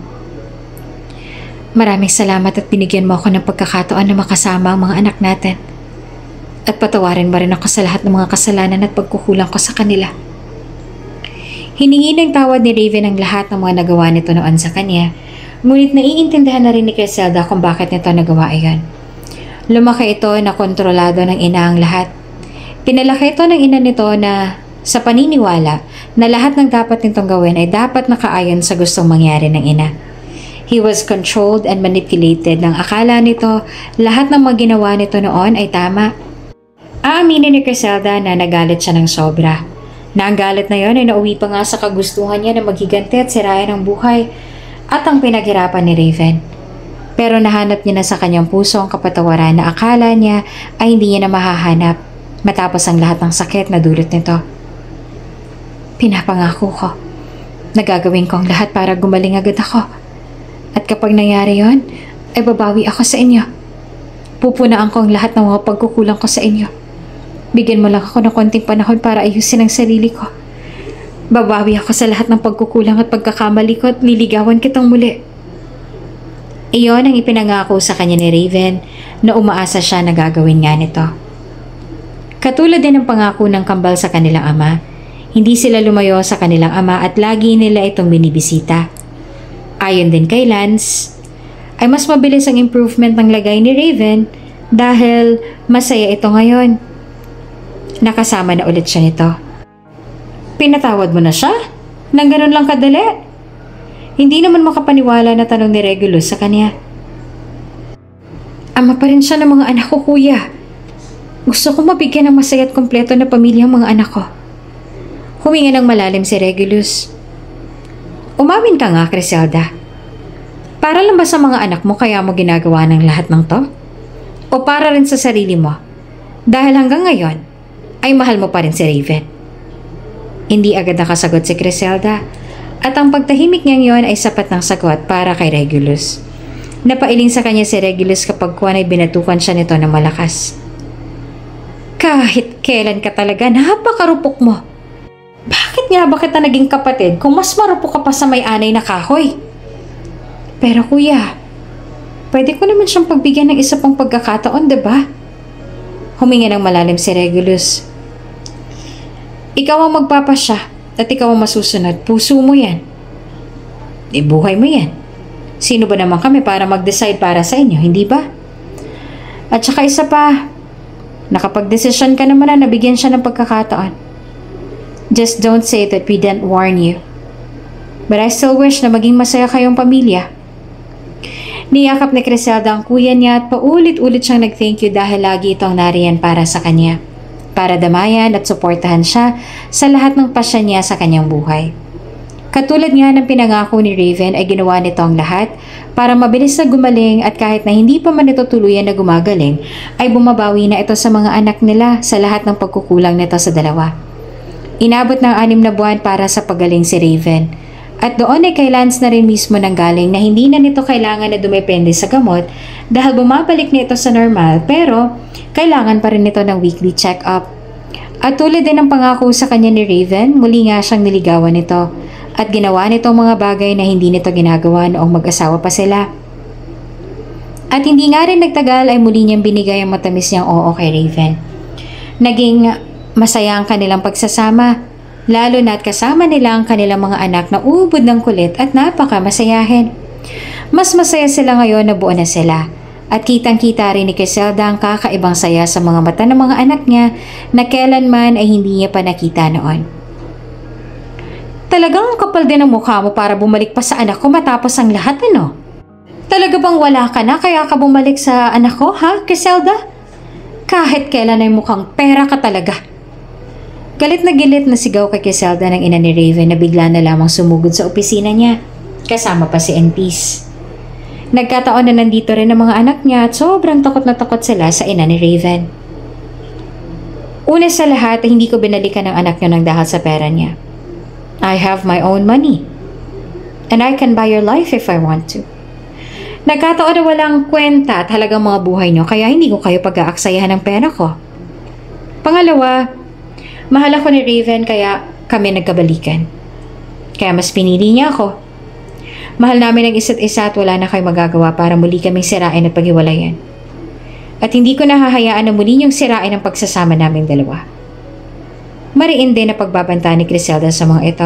Maraming salamat at binigyan mo ako ng pagkakataon na makasama ang mga anak natin. At patawarin mo rin ako sa lahat ng mga kasalanan at pagkukulang ko sa kanila." Hiningi ng tawad ni Raven ang lahat ng mga nagawa nito noon sa kanya, ngunit naiintindihan na rin ni Criselda kung bakit nito nagawa iyon. Lumaki ito na kontrolado ng ina ang lahat. Pinalaki ito ng ina nito na sa paniniwala na lahat ng dapat nitong gawin ay dapat nakaayon sa gustong mangyari ng ina. He was controlled and manipulated nang akala nito lahat ng mga ginawa nito noon ay tama. Aaminin ni Criselda na nagalit siya ng sobra. Na ang galit na yon ay nauwi pa nga sa kagustuhan niya na maghiganti at sirayan ang buhay at ang pinaghirapan ni Raven. Pero nahanap niya na sa kanyang puso ang kapatawaran na akala niya ay hindi niya na mahahanap matapos ang lahat ng sakit na dulot nito. "Pinapangako ko, nagagawin ko ang lahat para gumaling agad ako. At kapag nangyari yon, ay babawi ako sa inyo. Pupunaan ko ang lahat ng mga pagkukulang ko sa inyo. Bigyan mo lang ako ng konting panahon para ayusin ang sarili ko. Babawi ako sa lahat ng pagkukulang at pagkakamali ko at liligawan kitang muli." Iyon ang ipinangako sa kanya ni Raven na umaasa siya na gagawin nga nito. Katulad din ng pangako ng kambal sa kanilang ama, hindi sila lumayo sa kanilang ama at lagi nila itong binibisita. Ayon din kay Lance, ay mas mabilis ang improvement ng lagay ni Raven dahil masaya ito ngayon. Nakasama na ulit siya nito. "Pinatawad mo na siya? Nang ganun lang kadali?" Hindi naman makapaniwala na tanong ni Regulus sa kanya. "Ama pa rin siya ng mga anak ko, kuya. Gusto ko mabigyan ng masaya at kompleto na pamilya ang mga anak ko." Huminga ng malalim si Regulus. "Umamin ka nga, Criselda. Para lang ba sa mga anak mo kaya mo ginagawa ng lahat ng to? O para rin sa sarili mo? Dahil hanggang ngayon, ay mahal mo pa rin si Raven?" Hindi agad nakasagot si Criselda at ang pagtahimik niyang yon ay sapat ng sagot para kay Regulus. Napailing sa kanya si Regulus kapag kuwan ay binatukan siya nito ng malakas. Kahit kailan ka talaga, napakarupok mo. Bakit nga ba kita naging kapatid kung mas marupok ka pa sa may-anay na kahoy? Pero kuya, pwede ko naman siyang pagbigyan ng isa pang pagkakataon, diba? Huminga ng malalim si Regulus. Ikaw ang magpapasya at ikaw ang masusunod. Puso mo yan. E buhay mo yan. Sino ba naman kami para mag-decide para sa inyo, hindi ba? At saka isa pa, nakapag-desisyon ka naman na nabigyan siya ng pagkakataon. Just don't say that we didn't warn you. But I still wish na maging masaya kayong pamilya. Niyakap ni Criselda ang kuya niya at paulit-ulit siyang nag-thank you dahil lagi itong nariyan para sa kanya. Para damayan at suportahan siya sa lahat ng pasya niya sa kanyang buhay. Katulad nga ng pinangako ni Raven ay ginawa nito ang lahat para mabilis na gumaling at kahit na hindi pa man ito tuluyan na gumagaling ay bumabawi na ito sa mga anak nila sa lahat ng pagkukulang nito sa dalawa. Inabot ng anim na buwan para sa pagaling si Raven at doon ay kay Lance na rin mismo nanggaling na hindi na nito kailangan na dumepende sa gamot dahil bumabalik na ito sa normal pero kailangan pa rin nito ng weekly check-up. At tulad din ng pangako sa kanya ni Raven, muli nga siyang niligawan nito. At ginawa nito mga bagay na hindi nito ginagawa noong mag-asawa pa sila. At hindi nga rin nagtagal ay muli niyang binigay ang matamis niyang oo kay Raven. Naging masaya ang kanilang pagsasama, lalo na at kasama nila ang kanilang mga anak na ubod ng kulit at napaka-masayahin. Mas masaya sila ngayon na buo na sila. At kitang-kita rin ni Criselda ang kakaibang saya sa mga mata ng mga anak niya na kailanman ay hindi niya pa nakita noon. Talagang kapal din ang mukha mo para bumalik pa sa anak ko matapos ang lahat, ano? Talaga bang wala ka na kaya ka bumalik sa anak ko, ha, Criselda? Kahit kailan ay mukhang pera ka talaga. Galit na gilit na sigaw kay Criselda ng ina ni Raven na bigla na lamang sumugod sa opisina niya. Kasama pa si Entis. Nagkataon na nandito rin ang mga anak niya at sobrang takot na takot sila sa ina ni Raven. Una sa lahat, hindi ko binalikan ng anak niyo ng dahil sa pera niya. I have my own money. And I can buy your life if I want to. Nagkataon na walang kwenta at halagang mga buhay niyo kaya hindi ko kayo pag-aaksayahan ng pera ko. Pangalawa, mahal ako ni Raven kaya kami nagkabalikan. Kaya mas pinili niya ako. Mahal namin ang isa't isa at wala na kayo magagawa para muli kaming sirain at paghiwalayan. At hindi ko nahahayaan na muli niyong sirain ang pagsasama naming dalawa. Mariin din na pagbabanta ni Criselda sa mga ito.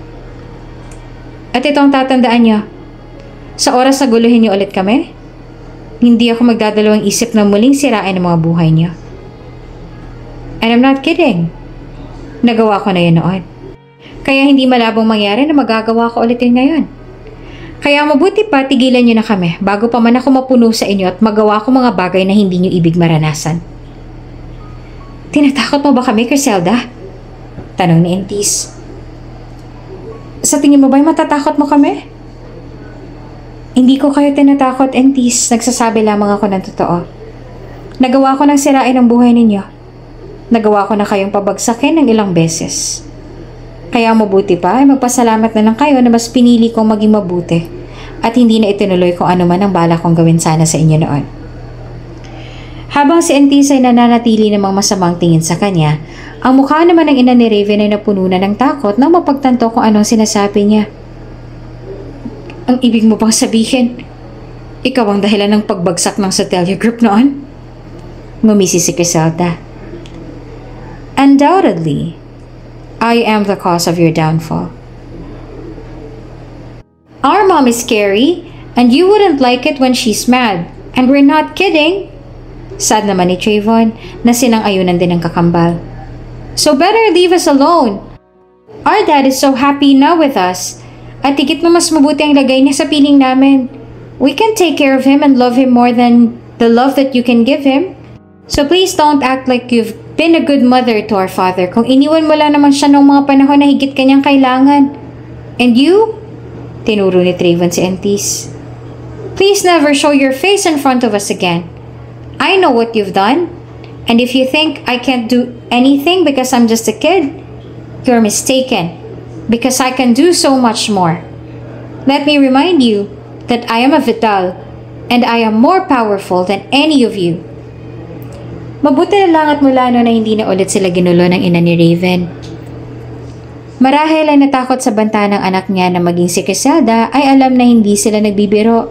At ito ang tatandaan niyo. Sa oras na guluhin niyo ulit kami, hindi ako magdadalawang isip na muling sirain ang mga buhay niyo. And I'm not kidding. Nagawa ko na yun noon. Kaya hindi malabong mangyari na magagawa ko ulit yun ngayon. Kaya mabuti pa tigilan niyo na kami bago pa man ako mapuno sa inyo at magawa ko mga bagay na hindi niyo ibig maranasan. Tinatakot mo ba kami, Criselda? Tanong ni Entis. Sa tingin mo ba'y matatakot mo kami? Hindi ko kayo tinatakot, Entis. Nagsasabi lamang ako ng totoo. Nagawa ko ng sirain ang buhay ninyo. Nagawa ko na kayong pabagsakin ng ilang beses. Kaya mabuti pa ay magpasalamat na lang kayo na mas pinili kong maging mabuti at hindi na itinuloy kung ano man ang bala kong gawin sana sa inyo noon. Habang si Entis ay nananatili namang masamang tingin sa kanya, ang mukha naman ng ina ni Raven ay napuno na ng takot nang mapagtanto kung anong sinasabi niya. Ang ibig mo bang sabihin, ikaw ang dahilan ng pagbagsak ng Sotelo Group noon? Ngumisi si Criselda. Undoubtedly, I am the cause of your downfall. Our mom is scary, and you wouldn't like it when she's mad. And we're not kidding. Sad naman ni Trayvon na sinang-ayunan din ng kakambal. So better leave us alone. Our dad is so happy now with us. At higit na mas mabuti ang lagay niya sa piling namin. We can take care of him and love him more than the love that you can give him. So please don't act like you've been a good mother to our father kung iniwan mo lang naman siya noong mga panahon na higit kanyang kailangan. And you? Tinuro ni Trayvon si Entis. Please never show your face in front of us again. I know what you've done. And if you think I can't do anything because I'm just a kid, you're mistaken. Because I can do so much more. Let me remind you that I am a Vidal And I am more powerful than any of you. Mabuti na lang at mula no na hindi na ulit sila ginulo ng ina ni Raven. Marahil ay natakot sa banta ng anak niya na maging si Criselda ay alam na hindi sila nagbibiro.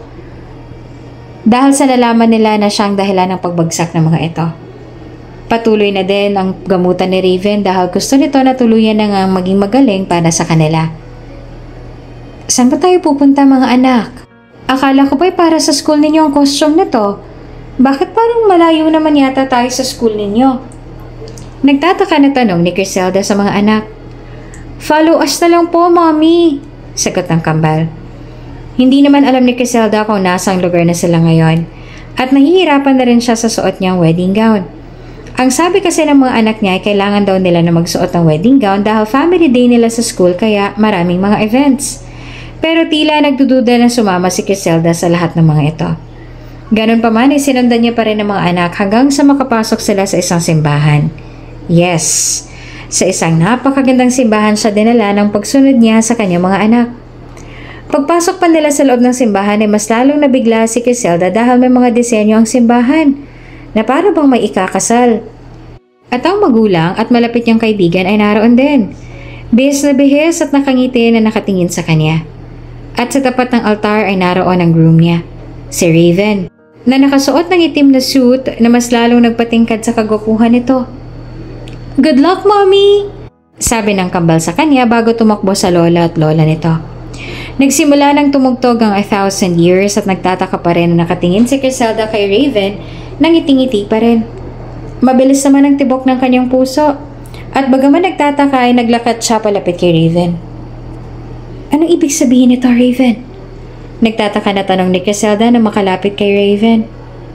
Dahil sa nalaman nila na siyang dahilan ng pagbagsak ng mga ito. Patuloy na din ang gamutan ni Raven dahil gusto nito na tuluyan na nga maging magaling para sa kanila. Saan ba tayo pupunta mga anak? Akala ko ba'y para sa school ninyo ang costume na to? Bakit parang malayo naman yata tayo sa school ninyo? Nagtataka na tanong ni Criselda sa mga anak. Follow us na lang po, Mommy, sagot ng kambal. Hindi naman alam ni Criselda kung nasang lugar na sila ngayon at nahihirapan na rin siya sa suot niyang wedding gown. Ang sabi kasi ng mga anak niya ay kailangan daw nila na magsuot ng wedding gown dahil family day nila sa school kaya maraming mga events. Pero tila nagdududa na sumama si Criselda sa lahat ng mga ito. Ganon pa man, sinundan niya pa rin ng mga anak hanggang sa makapasok sila sa isang simbahan. Yes, sa isang napakagandang simbahan siya dinala ng pagsunod niya sa kanyang mga anak. Pagpasok pa nila sa loob ng simbahan ay mas lalong nabigla si Criselda dahil may mga disenyo ang simbahan na para bang may ikakasal. At ang magulang at malapit niyang kaibigan ay naroon din. Bihis na bihis at nakangiti na nakatingin sa kanya. At sa tapat ng altar ay naroon ang groom niya, si Raven, na nakasuot ng itim na suit na mas lalong nagpatingkad sa kagwapuhan nito. Good luck, Mommy! Sabi ng kambal sa kanya bago tumakbo sa lola at lola nito. Nagsimula ng tumugtog ang A Thousand Years at nagtataka pa rin na nakatingin si Criselda kay Raven nang iting-iti pa rin. Mabilis naman ang tibok ng kanyang puso at bagaman nagtataka ay naglakat siya palapit kay Raven. Anong ibig sabihin nito, Raven? Nagtataka na tanong ni Criselda na makalapit kay Raven.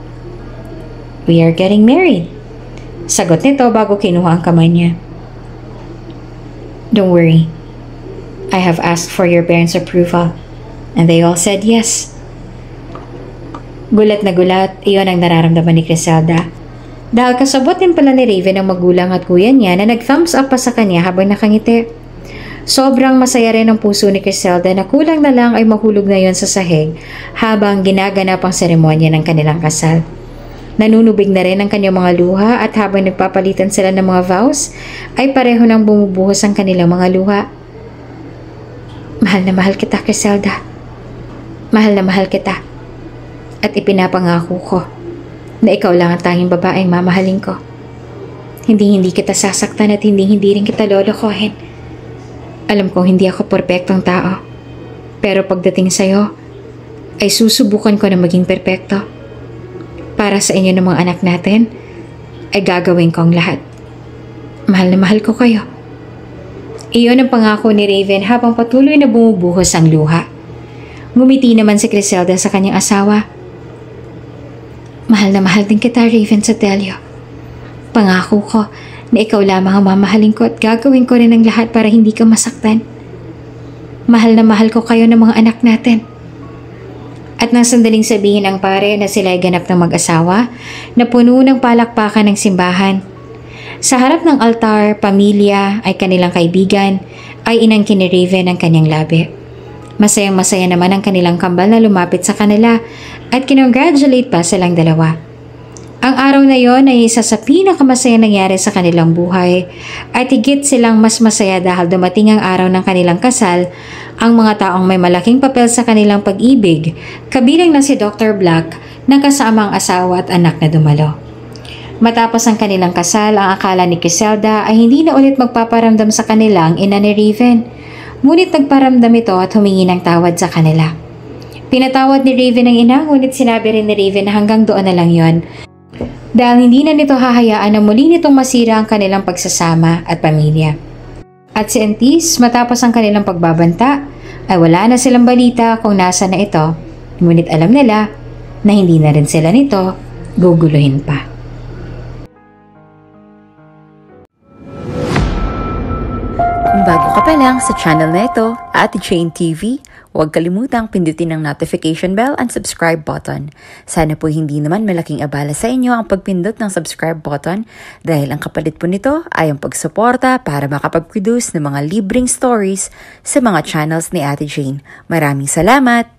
We are getting married. Sagot nito bago kinuha ang kamay niya. Don't worry. I have asked for your parents' approval and they all said yes. Gulat na gulat, iyon ang nararamdaman ni Criselda. Dahil kasabot din pala ni Raven ang magulang at kuya niya na nag-thumbs up pa sa kanya habang nakangiti. Sobrang masaya rin ang puso ni Criselda na kulang na lang ay mahulog na yon sa sahig habang ginaganap ang seremonya ng kanilang kasal. Nanunubig na rin ang kanyang mga luha at habang nagpapalitan sila ng mga vows ay pareho nang bumubuhos ang kanilang mga luha. Mahal na mahal kita, Criselda. Mahal na mahal kita. At ipinapangako ko na ikaw lang ang tanging babaeng mamahalin ko. Hindi-hindi kita sasaktan at hindi-hindi rin kita lolokohin. Alam kong hindi ako perpektong tao. Pero pagdating sa'yo, ay susubukan ko na maging perpekto. Para sa inyo ng mga anak natin, ay gagawin ko ang lahat. Mahal na mahal ko kayo. Iyon ang pangako ni Raven habang patuloy na bumubuhos ang luha. Ngumiti naman si Criselda sa kanyang asawa. Mahal na mahal din kita, Raven Sotelo. Pangako ko na ikaw lamang ang mamahalin ko at gagawin ko rin ang lahat para hindi ka masaktan. Mahal na mahal ko kayo ng mga anak natin. At nang sandaling sabihin ang pare na sila ay ganap ng mag-asawa na puno ng palakpakan ng simbahan. Sa harap ng altar, pamilya ay kanilang kaibigan ay inangkin ni Raven ang kanyang labi. Masayang masaya naman ang kanilang kambal na lumapit sa kanila at kinongratulate pa silang dalawa. Ang araw na yon ay isa sa pinakamasaya nangyari sa kanilang buhay at higit silang mas masaya dahil dumating ang araw ng kanilang kasal ang mga taong may malaking papel sa kanilang pag-ibig, kabilang na si Doctor Black na kasama ang asawa at anak na dumalo. Matapos ang kanilang kasal, ang akala ni Criselda ay hindi na ulit magpaparamdam sa kanilang ina ni Raven. Ngunit nagparamdam ito at humingi ng tawad sa kanila. Pinatawad ni Raven ang ina, ngunit sinabi rin ni Raven na hanggang doon na lang yon. Dahil hindi na nito hahayaan na muli nitong masira ang kanilang pagsasama at pamilya. At si Antis, matapos ang kanilang pagbabanta, ay wala na silang balita kung nasa na ito, ngunit alam nila na hindi na rin sila nito guguluhin pa. Kung bago ka pa lang sa channel na ito, Ate Jane T V, huwag kalimutang pindutin ang notification bell and subscribe button. Sana po hindi naman malaking abala sa inyo ang pagpindot ng subscribe button dahil ang kapalit po nito ay ang pagsuporta para makapag-produce ng mga libreng stories sa mga channels ni Ate Jane. Maraming salamat!